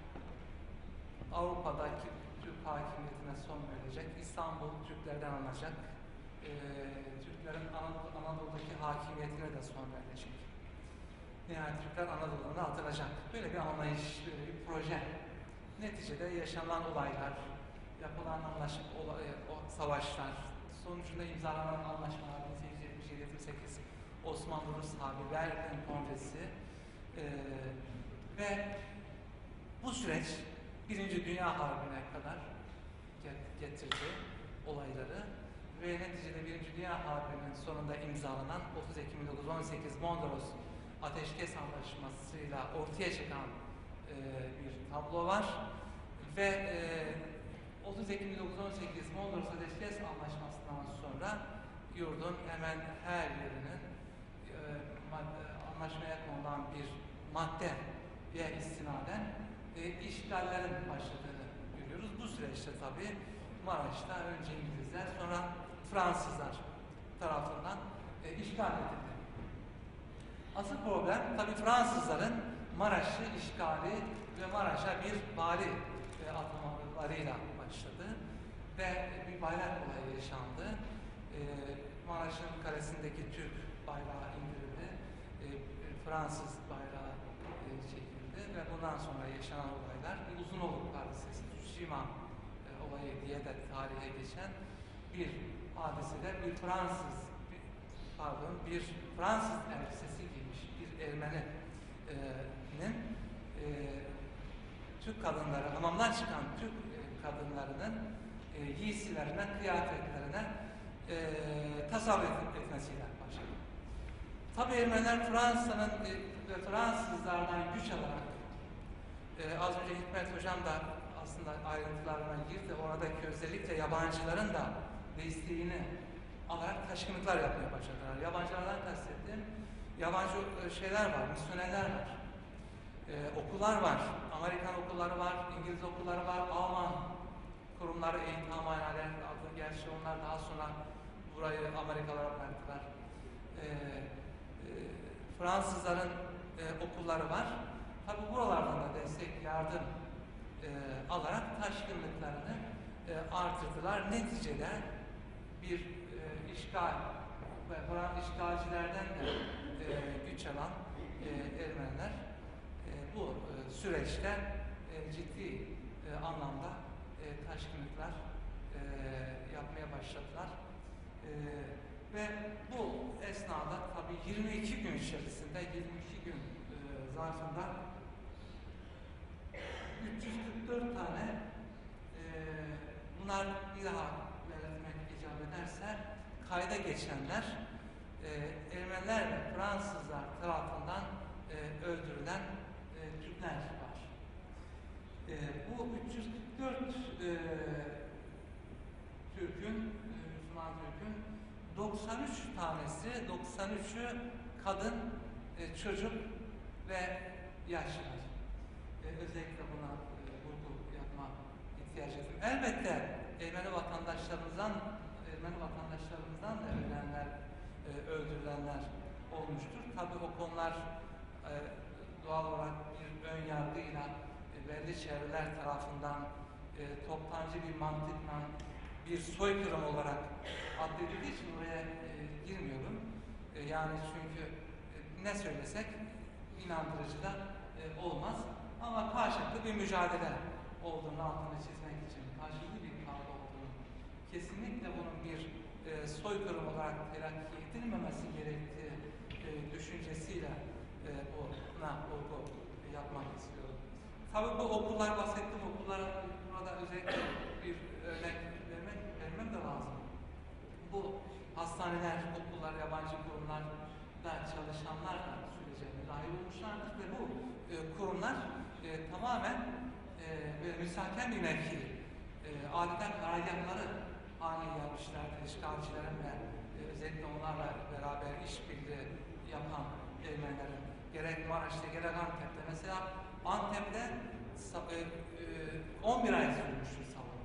Avrupa'daki Türk hakimiyetine son verecek, İstanbul Türklerden alınacak, e, Türklerin Anadolu, Anadolu'daki hakimiyetine de son verecek. Yani Türkler Anadolu'na atılacak. Böyle bir anlayış, böyle bir proje. Neticede yaşanan olaylar, yapılan anlaşma, olay, o savaşlar, sonucunda imzalanan anlaşmalar bin sekiz yüz yetmiş yedi yetmiş sekiz Osmanlı-Rus Harbi, Berlin Kongresi e, ve bu süreç Birinci Dünya Harbi'ne kadar getirdi olayları ve neticede Birinci Dünya Harbi'nin sonunda imzalanan otuz Ekim bin dokuz yüz on sekiz Mondros Ateşkes Anlaşması'yla ortaya çıkan e, bir tablo var ve e, otuz Ekim bin dokuz yüz on sekiz Mondros Ateşkes Anlaşması'ndan sonra yurdun hemen her yerinin e, madde, anlaşmaya konulan bir maddeye istinaden e, işgallerin başladığını görüyoruz. Bu süreçte tabii Maraş'ta önce İngilizler sonra Fransızlar tarafından e, işgal edildi. Asıl problem tabii Fransızların Maraş'ı işgali ve Maraş'a bir vali e, atamalarıyla başladı ve bir bayrak olayı yaşandı. E, Maraş'ın karesindeki Türk bayrağı indirildi, e, Fransız bayrağı e, çekildi ve bundan sonra yaşanan olaylar bir Uzunoluk hadisesi, Tsushima e, olayı diye de tarihe geçen bir hadisede bir Fransız, bir, pardon, bir Fransız elbisesi giymiş bir Ermeni'nin e, Türk kadınları, hamamdan çıkan Türk e, kadınlarının e, giysilerine, kıyafetlerine e, tasarruf etmesiyle başladı. Tabii Ermeniler Fransa'nın e, ve Fransızlardan güç alarak e, az önce Hikmet Hocam da aslında ayrıntılarına girdi. Oradaki özellikle yabancıların da desteğini alarak taşkınlıklar yapmaya başladılar. Yabancılardan kastettiğim yabancı şeyler var, misyonerler var. Ee, okullar var, Amerikan okulları var, İngiliz okulları var, Alman kurumları, eğitim amaneler aldı. Gerçi onlar daha sonra burayı Amerikalara bıraktılar. Ee, e, Fransızların e, okulları var. Tabi buralardan da destek, yardım e, alarak taşkınlıklarını e, artırdılar. Neticede bir e, işgal ve Fransız işgalcilerden de e, güç alan e, Ermeniler e, bu e, süreçte e, ciddi e, anlamda e, taşkınlıklar e, yapmaya başladılar. E, ve bu esnada tabii yirmi iki gün içerisinde, yirmi iki gün e, zarfında üç yüz kırk dört tane e, bunlar bir daha belirtmek icap ederse kayda geçenler e, Ermeniler ve Fransızlar tarafından e, öldürülen e, Türkler var. E, bu üç yüz kırk dört e, Türk'ün, e, Müslüman Türk'ün doksan üç tanesi, doksan üçü kadın, e, çocuk ve yaşlılar. E, özellikle buna e, vurgu yapma ihtiyacı duydum. Elbette Ermeni vatandaşlarımızdan Ermeni vatandaşlarımızdan da ölenler, e, öldürülenler olmuştur. Tabii o konular e, doğal olarak bir ön yargıyla e, belli çevreler tarafından e, toptancı bir mantıkla bir soykırım olarak addedildiği için oraya e, girmiyorum. E, yani çünkü e, ne söylesek inandırıcı da e, olmaz. Ama karşılıklı bir mücadele olduğunu altını çizmek için, karşılıklı bir kavga olduğunu, kesinlikle bunun bir e, soykırım olarak telakki edilmemesi gerektiği e, düşüncesiyle e, buna vurgu yapmak istiyorum. Tabii bu okullar, bahsettiğim okullara burada özellikle bir örnek vermek, vermem de lazım. Bu hastaneler, okullar, yabancı kurumlarda çalışanlar da sürece dahil olmuşlardır ve bu e, kurumlar e, tamamen e, böyle müsaken bir mevki, e, adeta karargahları haline gelmişlerdir. İşgalcilerin ve e, özellikle onlarla beraber işbirliği yapan Ermenilerin gerek Maraş'ta gerek Antep'te. Mesela Antep'te e, e, on bir ay sürmüştür savunma.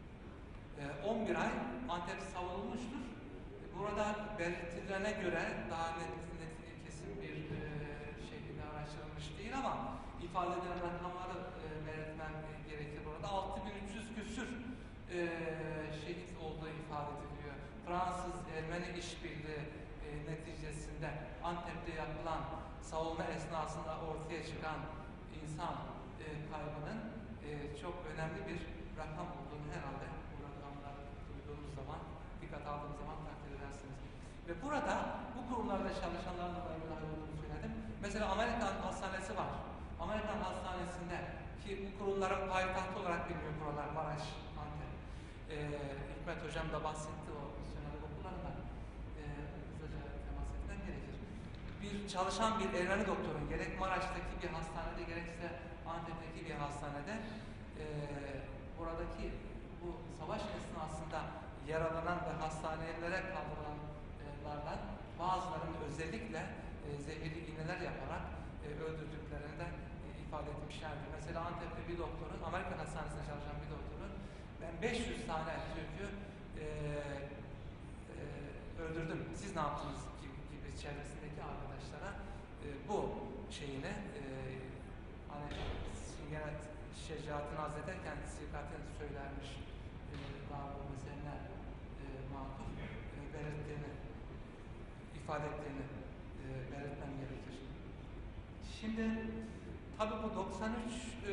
E, on bir ay Antep savunulmuştur. Burada belirtilene göre daha net, net kesin bir e, şekilde araştırılmış değil ama ifade edilen rakamları e, belirtmem gerekir burada. altı bin üç yüz küsür e, şehit olduğu ifade ediliyor. Fransız-Ermeni işbirliği e, neticesinde Antep'te yapılan savunma esnasında ortaya çıkan insan e, kaybının e, çok önemli bir rakam olduğunu herhalde bu rakamları duyduğumuz zaman, dikkat aldığımız zaman takdir edersiniz. Ve burada bu kurumlarda çalışanlarla da ilgili olduğunu söyledim. Mesela Amerikan hastanesi var. Amerikan hastanesinde ki bu kurumların payitahtı olarak biliniyor buralar, Maraş, Antep. E, e, Hikmet Hocam da bahsetti o misyonerlik okullarında e, hızlıca temas etmem gerekir. Bir çalışan bir Ermeni doktorun gerek Maraş'taki bir hastanede gerekse Antep'teki bir hastanede e, oradaki bu savaş esnasında yaralanan ve hastanelere kaldırılanlardan bazılarının özellikle e, zehirli iğneler yaparak e, öldürdüklerinden e, ifade etmişlerdi. Mesela Antep'te bir doktorun, Amerikan hastanesinde çalışan bir doktorun ben beş yüz tane Türk'ü e, e, öldürdüm, siz ne yaptınız gibi, gibi çevresindeki arkadaşlara e, bu şeyine e, hani gene şecaatini azlederken sikatin söylermiş e, daha bu mesele e, makul e, belirttiğini ifade ettiğini e, belirtmem gerekir. Şimdi tabi bu doksan üç e,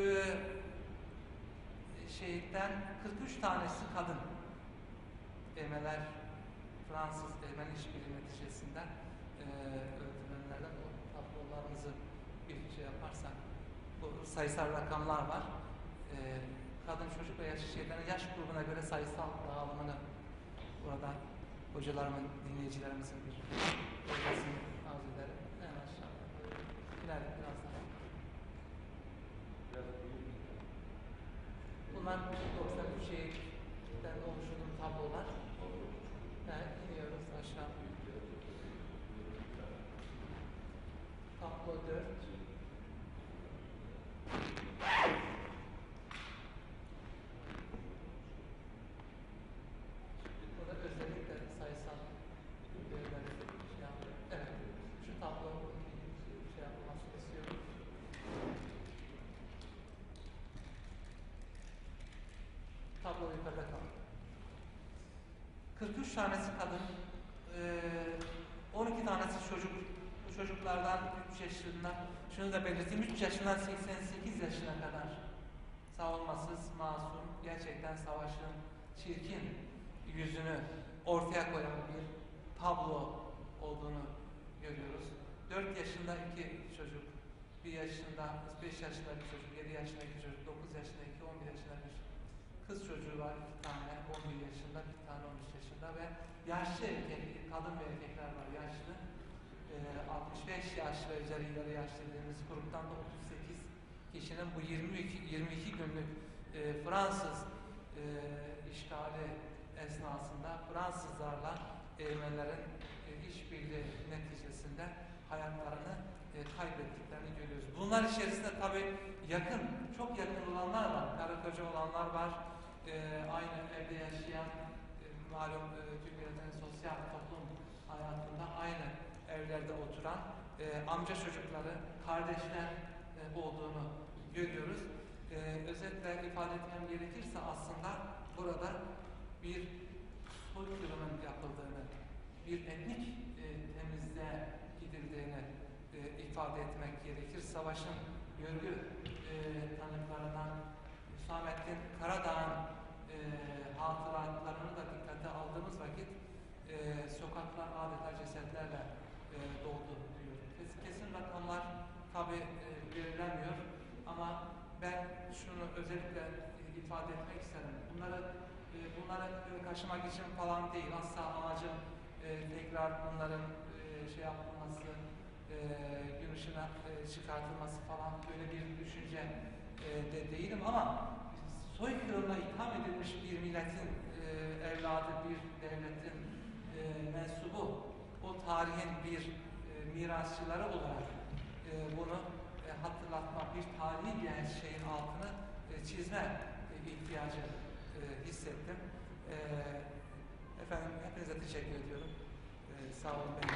şehitten kırk üç tanesi kadın. Ermeniler, Fransız Ermeni işbirliği neticesinde e, öldürülenlerden o tablolarımızı bir şey yaparsak bu sayısal rakamlar var. E, kadın, çocuk ve yaş şeylerin yaş grubuna göre sayısal dağılımını burada hocalarımın, dinleyicilerimizin bir hocasını arz ederim. En aşağıda. İleride biraz daha. Bunlar doksan üç şehirden oluşan tablolar. Evet, iniyoruz aşağı. Tablo dört. Burada özellikle sayısal verileri şey yapıyor. Evet, şu tablo şey yapılmasını istiyorum. Tablo yukarıda kaldı. kırk üç tanesi kadın, on iki tanesi çocuk. Bu çocuklardan üç yaşında, şunu da belirteyim, üç yaşından seksen sekiz yaşına kadar savunmasız, masum, gerçekten savaşın çirkin yüzünü ortaya koyan bir tablo olduğunu görüyoruz. dört yaşında iki çocuk, bir yaşında, beş yaşında bir çocuk, yedi yaşında iki çocuk, dokuz yaşında iki, on bir yaşında bir kız çocuğu var, iki tane, on bir yaşında, bir tane on üç yaşında ve yaşlı erkek, kadın ve erkekler var, yaşlı. E, altmış beş yaş ve üzeri ileri yaş dediğimiz gruptan da otuz sekiz kişinin bu yirmi iki, yirmi iki günlük e, Fransız e, işgali esnasında Fransızlarla Ermenilerin e, işbirliği neticesinde hayatlarını e, kaybettiklerini görüyoruz. Bunlar içerisinde tabii yakın, çok yakın olanlar var, karı koca olanlar var, e, aynı evde yaşayan, e, malum e, Türkiye'nin sosyal toplum hayatında aynı evlerde oturan e, amca çocukları, kardeşler e, olduğunu görüyoruz. E, özetle ifade etmem gerekirse aslında burada bir soykırımın yapıldığını, bir etnik e, temizliğe gidildiğini e, ifade etmek gerekir. Savaşın görgü e, tanıklarından Hüsamettin Karadağ'ın e, hatıratlarını da dikkate aldığımız vakit e, sokaklar adeta cesetlerle e, doldu diyor. Kes, kesin rakamlar tabi e, verilemiyor ama ben şunu özellikle e, ifade etmek isterim. Bunları e, bunları e, kaşımak için falan değil. Asla amacım e, tekrar bunların e, şey yapılması, e, gün ışığına e, çıkartılması falan böyle bir düşünce e, de değilim ama soykırımla itham edilmiş bir milletin e, evladı, bir devletin e, mensubu, o tarihin bir e, mirasçıları olarak e, bunu e, hatırlatma, bir tarihi diyen şeyin altını e, çizme e, ihtiyacı e, hissettim. E, efendim, hepinize teşekkür ediyorum. E, sağ olun. Ben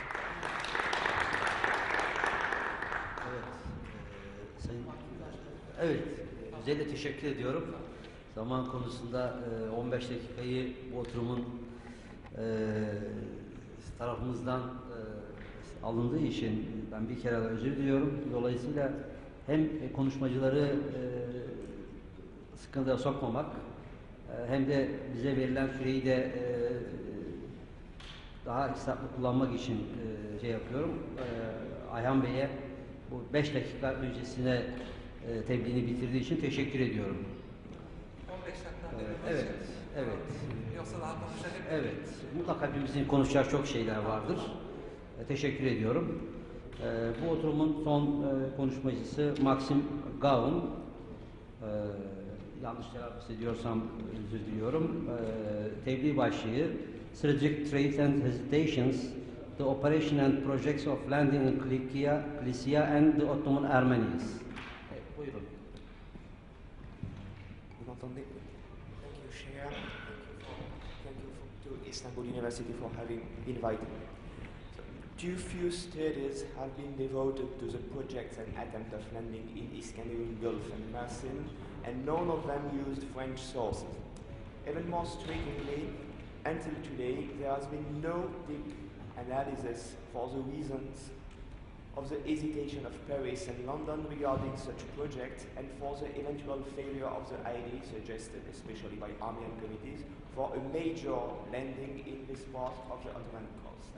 Evet. E, sayın, evet. Özellikle teşekkür ediyorum. Zaman konusunda e, on beş dakikayı bu oturumun e, tarafımızdan e, alındığı için ben bir kere daha özür diliyorum. Dolayısıyla hem konuşmacıları e, sıkıntıya sokmamak e, hem de bize verilen süreyi de e, daha israflı kullanmak için e, şey yapıyorum. E, Ayhan Bey'e bu beş dakika öncesine e, tebliğini bitirdiği için teşekkür ediyorum. on beş dakika Evet. Evet. Evet. Yoksa daha konuşacak. Evet, mutlaka hepimizin konuşacak çok şeyler vardır. E, teşekkür ediyorum. E, bu oturumun son e, konuşmacısı Maxim Gaun. E, yanlış telaffuz ediyorsam özür diliyorum. E, tebliğ başlığı Strategic Traits and Hesitations, the Operation and Projects of Landing in Kilikia, Kilikia and the Ottoman Armenians. E, buyurun. Vous m'entendez? Thank you, Shea. Thank you, for, thank you for, to Istanbul University for having invited me. So, two few studies have been devoted to the projects and attempt of landing in Iskandarian Gulf and Mersin, and none of them used French sources. Even more strikingly, until today, there has been no deep analysis for the reasons of the hesitation of Paris and London regarding such projects and for the eventual failure of the idea suggested, especially by Armenian committees, for a major landing in this part of the Ottoman coast.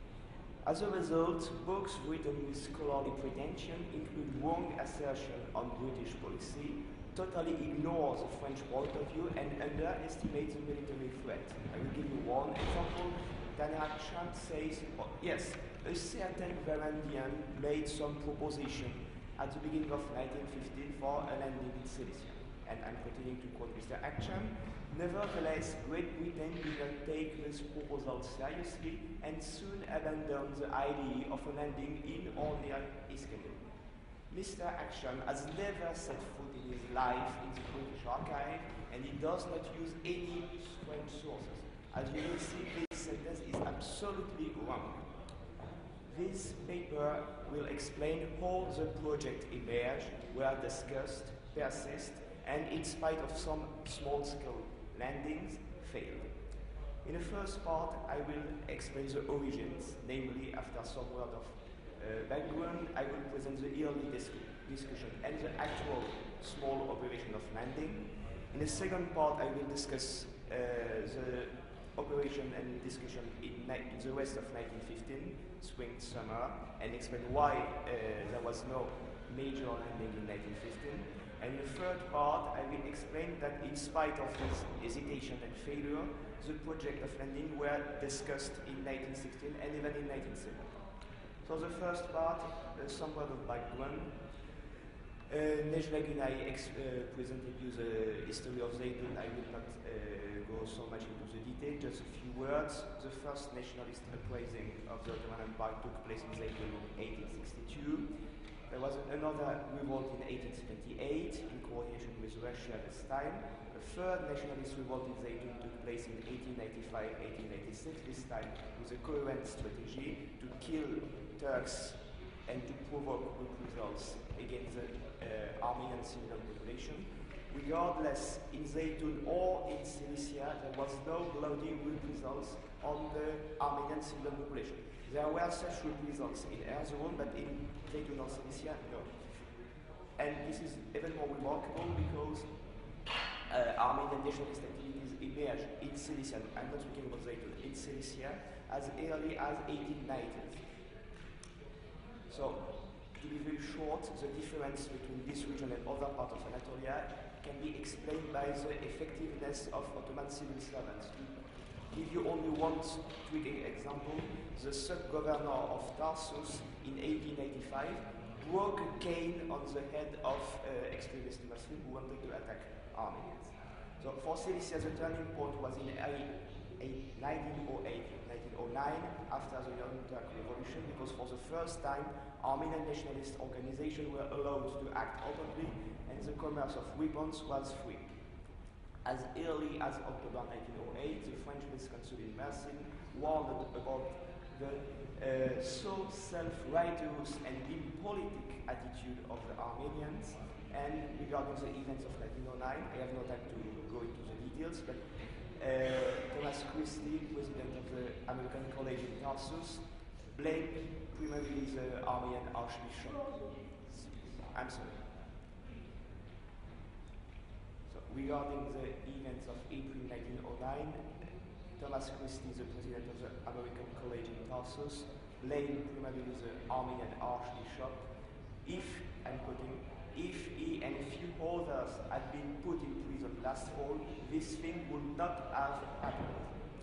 As a result, books written with scholarly pretension include wrong assertion on British policy, totally ignore the French point of view, and underestimate the military threat. I will give you one example. Daniel Chant says, oh, yes, a certain Varandian made some proposition at the beginning of nineteen fifteen for a landing in Cilicia. And I'm continuing to quote Mister Akcham. Nevertheless, Great Britain did not take this proposal seriously and soon abandoned the idea of a landing in or near Iskandar. Mister Akcham has never set foot in his life in the British archive, and he does not use any French sources. As you will see, this sentence is absolutely wrong. This paper will explain how the project emerged, were discussed, persist, and in spite of some small-scale landings, failed. In the first part, I will explain the origins, namely, after some word of uh, background, I will present the early dis discussion and the actual small operation of landing. In the second part, I will discuss uh, the operation and discussion in, in the west of nineteen fifteen, spring, summer, and explain why uh, there was no major landing in nineteen fifteen. And the third part, I will explain that in spite of this hesitation and failure, the project of landing were discussed in nineteen sixteen and even in nineteen seventeen. So the first part, uh, some word of background. Uh, Nejla Günay ex uh, presented you the history of Zaydun. I will not uh, go so much into the detail, just a few words. The first nationalist uprising of the Ottoman Empire took place in Zaydun in eighteen sixty-two. There was another revolt in eighteen seventy-eight in coordination with Russia at this time. A third nationalist revolt in Zaydun took place in eighteen ninety-five eighteen ninety-six, this time with a coherent strategy to kill Turks and to provoke reprisals against the uh, Armenian civilian population. Regardless, in Zaydun or in Cilicia, there was no bloody reprisals on the Armenian civilian population. There were such reprisals in Erzurum, but in Zaydun or Cilicia, no. And this is even more remarkable because uh, Armenian nationalist activities emerged in Cilicia, I'm not speaking about Zaydun, in Cilicia as early as eighteen nineties. So, to be very short, the difference between this region and other parts of Anatolia can be explained by the effectiveness of Ottoman civil servants. To give you only one tweaking example, the sub-governor of Tarsus in eighteen eighty-five broke a cane on the head of uh, extremist Muslims who wanted to attack Armenians. So for Cilicia, the turning point was in nineteen oh eight, nineteen oh nine, after the Young Turk Revolution, because for the first time, Armenian nationalist organizations were allowed to act openly, and the commerce of weapons was free. As early as October nineteen oh eight, the French Vice Consul in Mersin warned about the uh, so self-righteous and impolitic attitude of the Armenians, and regarding the events of nineteen oh nine, I have no time to go into the details, but uh, Thomas Christie, president of the American College in Tarsus, blamed primarily the Armenian Archbishop. I'm sorry. So, regarding the events of April nineteen oh nine, Thomas Christie, the president of the American College in Tarsus, blamed primarily the Armenian Archbishop if, I'm quoting, if he and a few other leaders had been put in prison last fall, this thing would not have happened.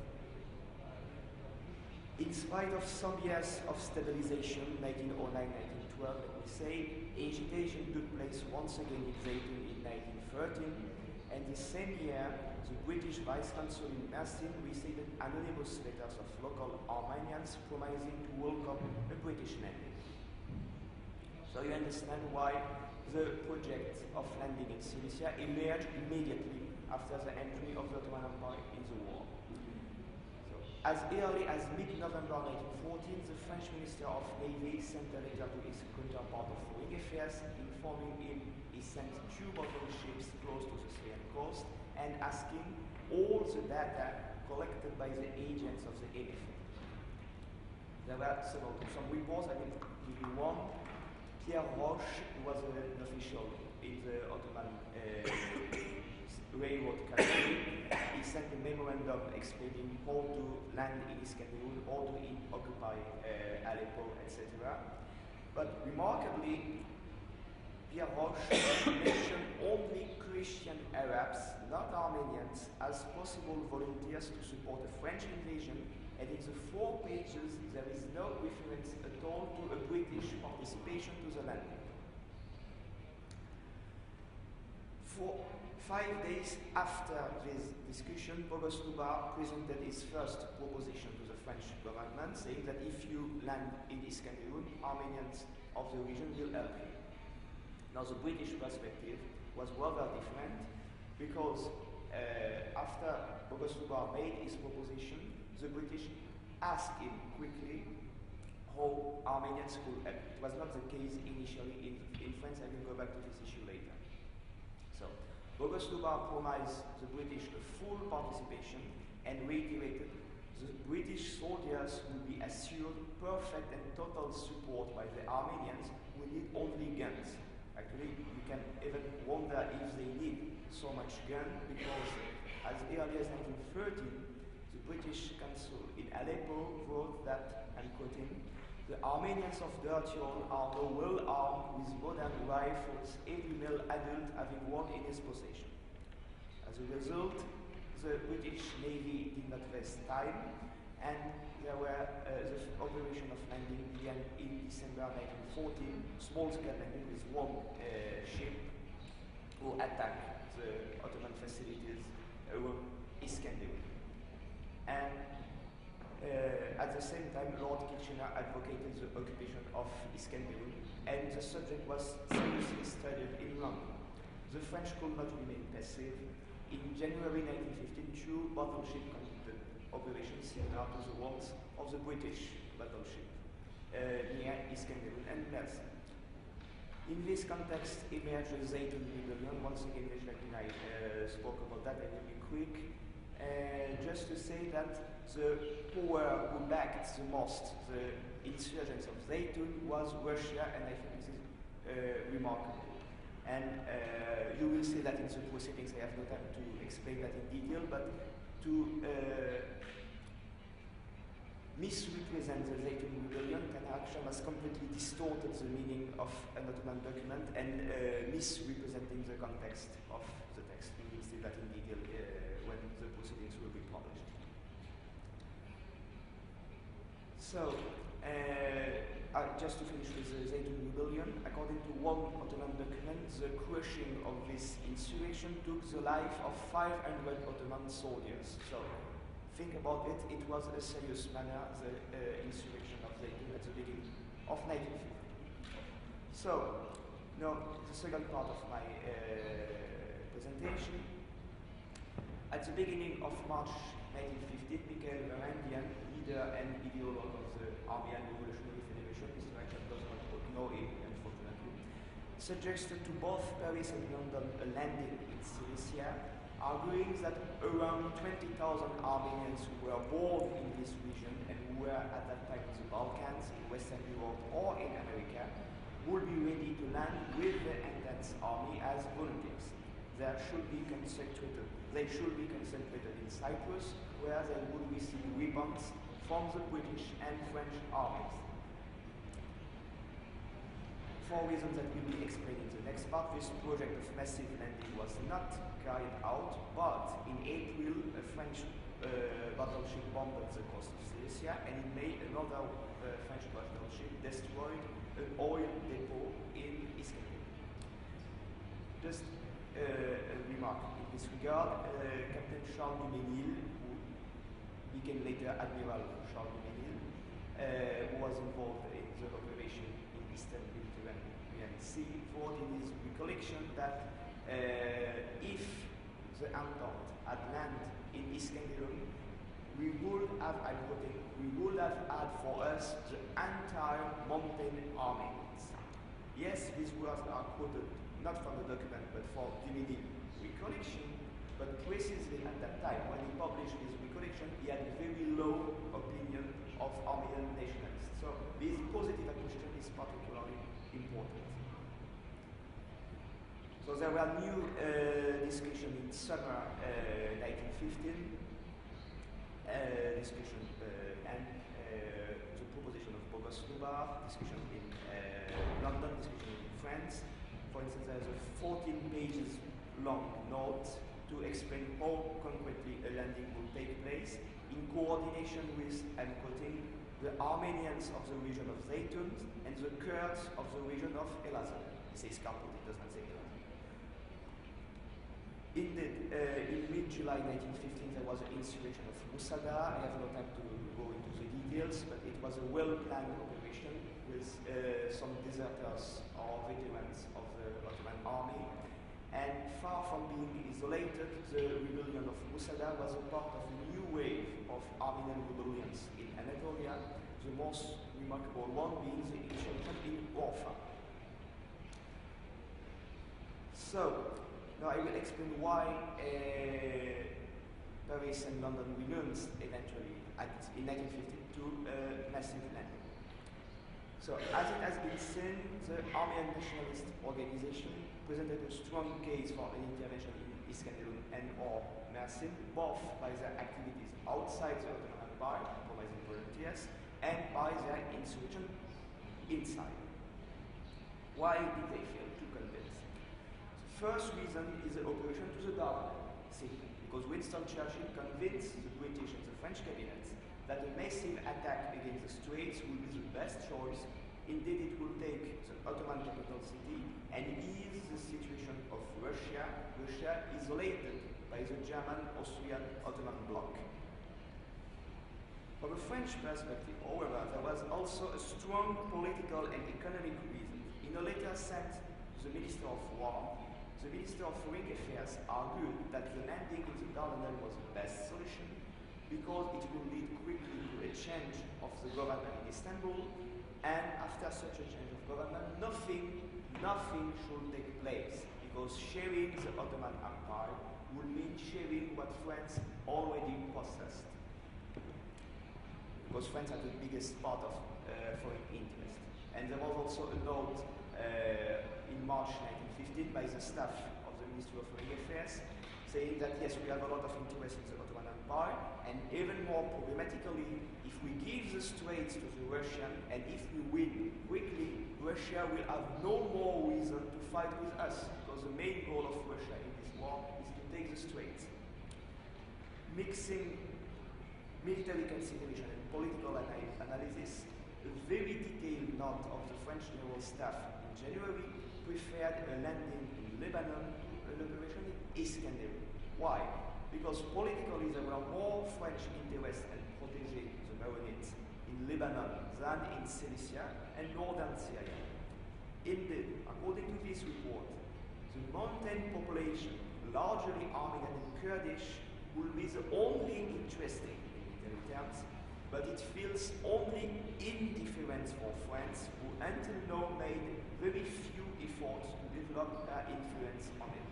In spite of some years of stabilization, nineteen oh nine to nineteen twelve, let me say, agitation took place once again in Zaytun in nineteen thirteen, and the same year, the British Vice-Consul in Mersin received anonymous letters of local Armenians promising to welcome a British landing. So you understand why the project of landing in Cilicia emerged immediately after the entry of the Ottoman Empire in the war. So, as early as mid-November nineteen fourteen, the French Minister of Navy sent a letter to his counterpart of Foreign Affairs informing him he sent two bottle ships close to the Syrian coast and asking all the data collected by the agents of the N F A. There were several, some reports, I will give you one. Pierre Roche, who was an official in the Ottoman uh, railroad category, he sent a memorandum explaining how to land in Iskenderun, how to in occupy uh, Aleppo, et cetera. But remarkably, Pierre Roche mentioned only Christian Arabs, not Armenians, as possible volunteers to support a French invasion, and in the four pages there is no reference at all to a British participation to the landing. For five days after this discussion, Boghos Touba presented his first proposition to the French government, saying that if you land in Iskenderun, Armenians of the region will help you. Now the British perspective was rather different, because uh, after Boghos Touba made his proposition, the British asked him quickly how Armenians could help. It was not the case initially in, in France. I will go back to this issue later. So, Boghos Touba promised the British a full participation and reiterated the British soldiers will be assured perfect and total support by the Armenians who need only guns. Actually, you can even wonder if they need so much gun, because as early as nineteen thirteen, the British consul in Aleppo wrote that, I'm quoting, "The Armenians of Dertiol are now well armed with modern rifles, every male adult having one in his possession." As a result, the British Navy did not waste time, and there were uh, the operation of landing began in December nineteen fourteen, small-scale landing with one uh, ship who attacked the Ottoman facilities around Iskenderun. And uh, at the same time, Lord Kitchener advocated the occupation of Iskenderun, and the subject was seriously studied in London. The French could not remain passive. In January nineteen fifteen, two battleships conducted operations similar to the ones of the British battleship uh, near Iskenderun and Mersin. In this context emerged the Zaytun Rebellion. Once again, I uh, spoke about that. I will be quick. Uh, just to say that the power who backed the most the insurgents of Zaytun was Russia, and I think this is uh, remarkable. And uh, you will see that in the proceedings. I have no time to explain that in detail, but to uh, misrepresent the Zaytun Rebellion, Taner Aksham has completely distorted the meaning of an Ottoman document and uh, misrepresenting the context of the text. We will see that in detail uh, when the proceedings will be published. So, uh, uh, just to finish with the Zaytun Rebellion, according to one Ottoman document, the crushing of this insurrection took the life of five hundred Ottoman soldiers. So, think about it, it was a serious manner, the uh, insurrection of Zaytun at the beginning of nineteen fifty. So, now the second part of my uh, presentation. At the beginning of March nineteen fifty, Mikhail Varangian, leader and ideologue of the Armenian Revolutionary Federation, Mister Aksham does not know him, unfortunately, suggested to both Paris and London a landing in Cilicia, arguing that around twenty thousand Armenians who were born in this region and who were at that time in the Balkans, in Western Europe or in America, would be ready to land with the Entente army as volunteers. They should be concentrated, they should be concentrated in Cyprus, where they would receive weapons from the British and French armies. for reasons that will be explained in the next part. This project of massive landing was not carried out, but in April, a French uh, battleship bombed the coast of Silesia, and in May, another uh, French battleship destroyed an oil depot in Iskandar. Just uh, a remark in this regard, uh, Captain Charles Duménil, who became later Admiral Charles Duménil, uh, who was involved in the operation in Eastern Mediterranean Sea, wrote in his recollection that uh, if the Entente had landed in Iskenderun, we would have, I'm quoting, we would have had for us the entire mountain army. Yes, these words are quoted not from the document, but for Duménil recollection, but precisely at that time, when he published his recollection, he had a very low opinion of Armenian nationalists. So this positive acquisition is particularly important. So there were new uh, discussion in summer uh, nineteen fifteen, uh, discussion uh, and uh, the proposition of Bogas-Lubar, discussion in uh, London, discussion in France. For instance, there's a fourteen pages long note to explain how concretely a landing will take place in coordination with, I'm quoting, the Armenians of the region of Zeytun and the Kurds of the region of Elazığ. It says Karput, it does not say Elazığ. Indeed, uh, in mid-July nineteen fifteen, there was an insurrection of Musada. I have no time to go into the details, but it was a well-planned operation with uh, some deserters or veterans of the Ottoman army. And far from being isolated, the rebellion of Musada was a part of a new wave of Armenian rebellions in Anatolia, the most remarkable one being the insurrection in Orfa. So, now I will explain why uh, Paris and London renounced eventually at, in nineteen fifty to a massive landing. So, as it has been seen, the Armenian nationalist organization presented a strong case for an intervention in Iskenderun and or Mersin, both by their activities outside the Ottoman Empire, promising volunteers, and by their insurrection inside. Why did they fail to convince? The first reason is the operation to the Dardanelles Sea, because Winston Churchill convinced the British and the French cabinets that a massive attack against the Straits would be the best choice. Indeed, it will take the Ottoman capital city and ease the situation of Russia, Russia isolated by the German, Austrian, Ottoman bloc. From a French perspective, however, there was also a strong political and economic reason. In a letter sent to the Minister of War, the Minister of Foreign Affairs argued that the landing in the Dardanelles was the best solution because it will lead quickly to a change of the government in Istanbul, and after such a change of government, nothing, nothing should take place, because sharing the Ottoman Empire would mean sharing what France already possessed, because France had the biggest part of uh, foreign interest. And there was also a note uh, in March nineteen fifteen by the staff of the Ministry of Foreign Affairs saying that yes, we have a lot of interest in the Ottoman Empire, and even more problematically, if we give the Straits to the Russian, and if we win quickly, Russia will have no more reason to fight with us, because the main goal of Russia in this war is to take the Straits. Mixing military consideration and political ana analysis, a very detailed note of the French General Staff in January preferred a landing in Lebanon to an operation in Iskenderun. Why? Because politically there were more French interests and protégés the Maronites in Lebanon than in Cilicia and northern Syria. Indeed, according to this report, the mountain population, largely Armenian and Kurdish, will be the only interesting in military terms, but it feels only indifference for France, who until now made very few efforts to develop their influence on it.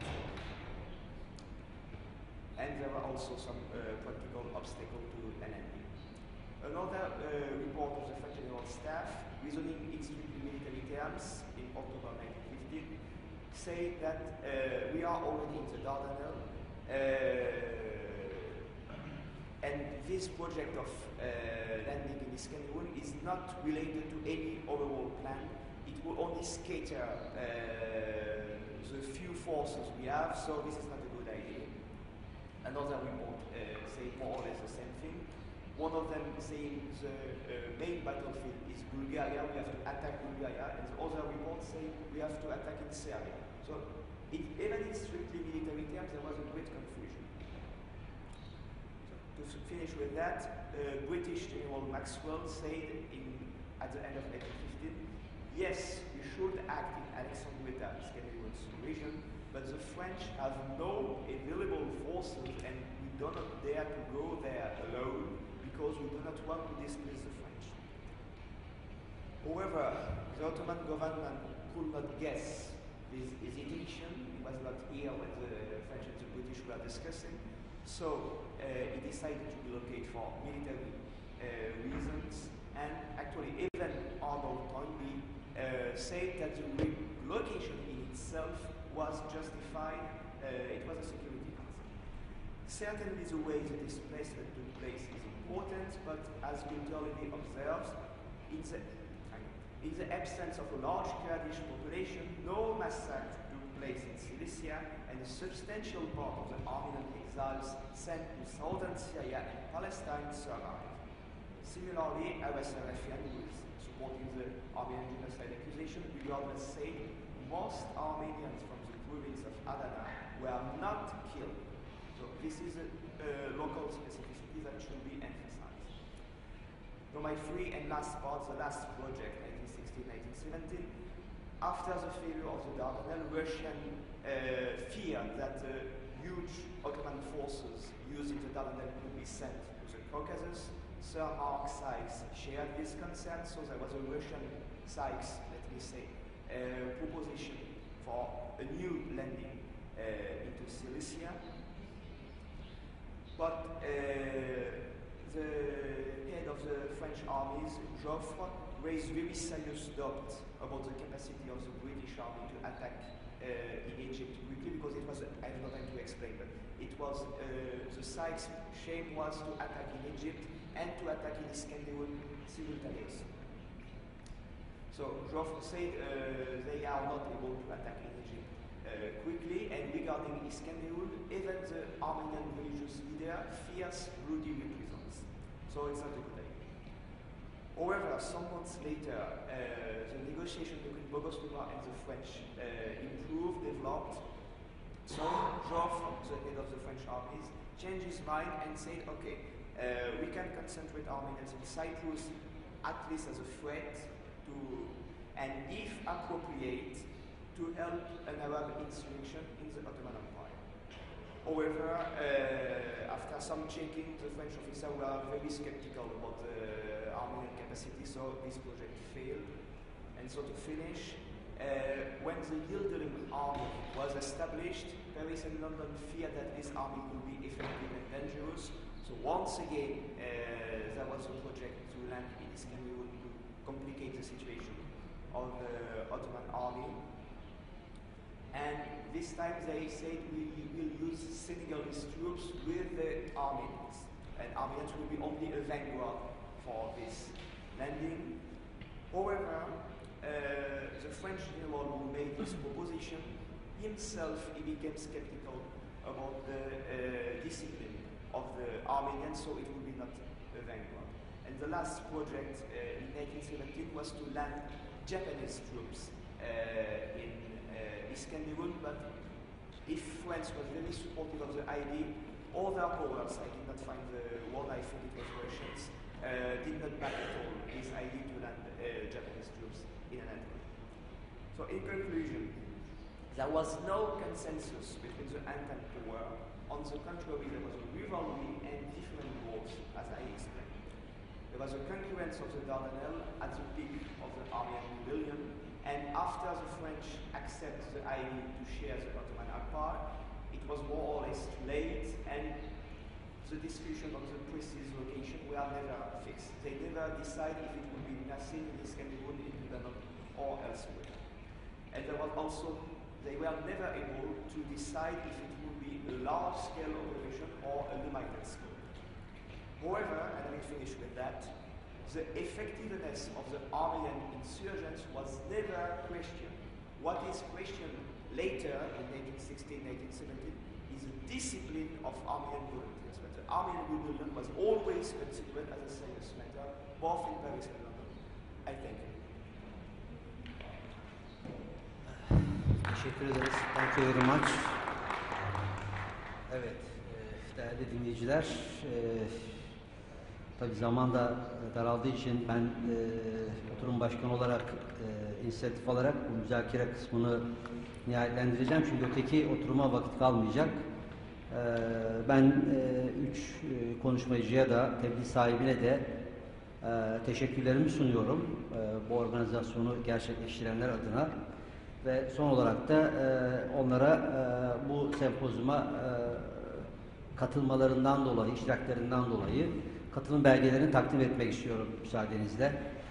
And there are also some uh, practical obstacles to an ending. Another uh, report of the French General Staff, reasoning in strictly military terms in October nineteen fifteen, say that uh, we are already in the Dardanelles, uh, and this project of uh, landing in Iskenderun is not related to any overall plan, it will only scatter uh, the few forces we have, so this is not a good idea. Another report uh, saying more or less the same thing. One of them saying the uh, main battlefield is Bulgaria, we have to attack Bulgaria, and the other report saying we have to attack in Serbia. So it, even in strictly military terms, there was a great confusion. So to finish with that, uh, British General Maxwell said in, at the end of nineteen fifteen, yes, we should act in Alexandria, Scandinavian region, but the French have no available forces and we do not dare to go there alone because we do not want to displease the French. However, the Ottoman government could not guess this hesitation. It was not here when the French and the British were discussing. So uh, he decided to relocate for military uh, reasons, and actually even Arnold Toynbee uh, said that the relocation in itself was justified, uh, it was a security reason. Certainly the way the displacement took place is important, but as Gunther-Levy observes, in the, in the absence of a large Kurdish population, no massacre took place in Cilicia, and a substantial part of the Armenian exiles sent to southern Syria and Palestine survived. Similarly, Abbas Arafian, who is supporting the Armenian genocide accusation, regardless said most Armenians from the province of Adana were not killed. So this is a uh, local specificity that should be emphasized. Now my three and last part, the last project, nineteen sixteen to nineteen seventeen, after the failure of the Dardanelles, Russian uh, feared that the huge Ottoman forces used in the Dardanelles could be sent to the Caucasus. Sir Mark Sykes shared this concern, so there was a Russian Sykes, let me say, uh, proposition for a new landing uh, into Cilicia. But uh, the head of the French armies, Joffre, raised very serious doubt about the capacity of the British army to attack uh, in Egypt quickly, because it was, I have no time to explain, but it was, uh, the Sykes' shame was to attack in Egypt and to attack in Iskenderun simultaneously. So Joffre said uh, they are not able to attack in Egypt uh, quickly, and regarding Iskenderun, even the Armenian religious leader fears bloody reprisals. So it's not a good idea. However, some months later, uh, the negotiation between Bogoslova and the French uh, improved, developed. So Joffre, the head of the French armies, changed his mind and said, okay, uh, we can concentrate Armenians in Cyprus at least as a threat to, and if appropriate, to help an Arab insurrection in the Ottoman Empire. However, uh, after some checking, the French officers were very skeptical about the Armenian capacity, so this project failed. And so to finish, uh, when the Yildirim army was established, Paris and London feared that this army could be effective and dangerous. So once again, uh, there was a project to land in Iskenderun to complicate the situation of the Ottoman army. And this time they said we will use Senegalese troops with the Armenians. And Armenians will be only a vanguard for this landing. However, uh, the French general who made this proposition, himself, he became skeptical about the uh, discipline of the Armenians, so it would be not a vanguard. And the last project uh, in nineteen seventeen was to land Japanese troops uh, in uh, Iskenderun, but if France was very supportive of the idea, other powers, I did not find the word, I think it was Russians, uh, did not back at all this idea to land uh, Japanese troops in Anatolia. So in conclusion, there was no consensus between the Entente power. On the contrary, there was a rivalry and different goals, as I explained. There was a concurrence of the Dardanelles at the peak of the Armenian rebellion, and after the French accepted the idea to share the Ottoman Empire, it was more or less too late, and the discussion on the precise location were never fixed. They never decided if it would be Nassim, in Iskenderun, in Lebanon, or elsewhere. And there was also, they were never able to decide if it would be a large-scale operation or a limited scope. However, and I will finish with that, the effectiveness of the Armenian insurgents was never questioned. What is questioned later in nineteen sixteen, nineteen seventeen is the discipline of Armenian volunteers. But the Armenian rebellion was always considered as a serious matter, both in Paris and London. I think. Teşekkür ederiz. Thank you very much. Evet, e, değerli dinleyiciler, e, tabii zaman da daraldığı için ben e, oturum başkanı olarak, e, inisiyatif alarak bu müzakere kısmını nihayetlendireceğim. Çünkü öteki oturuma vakit kalmayacak. E, ben e, üç e, konuşmacıya da, tebliğ sahibine de e, teşekkürlerimi sunuyorum e, bu organizasyonu gerçekleştirenler adına. Ve son olarak da e, onlara e, bu sempozyuma e, katılmalarından dolayı, iştiraklerinden dolayı katılım belgelerini takdim etmek istiyorum müsaadenizle.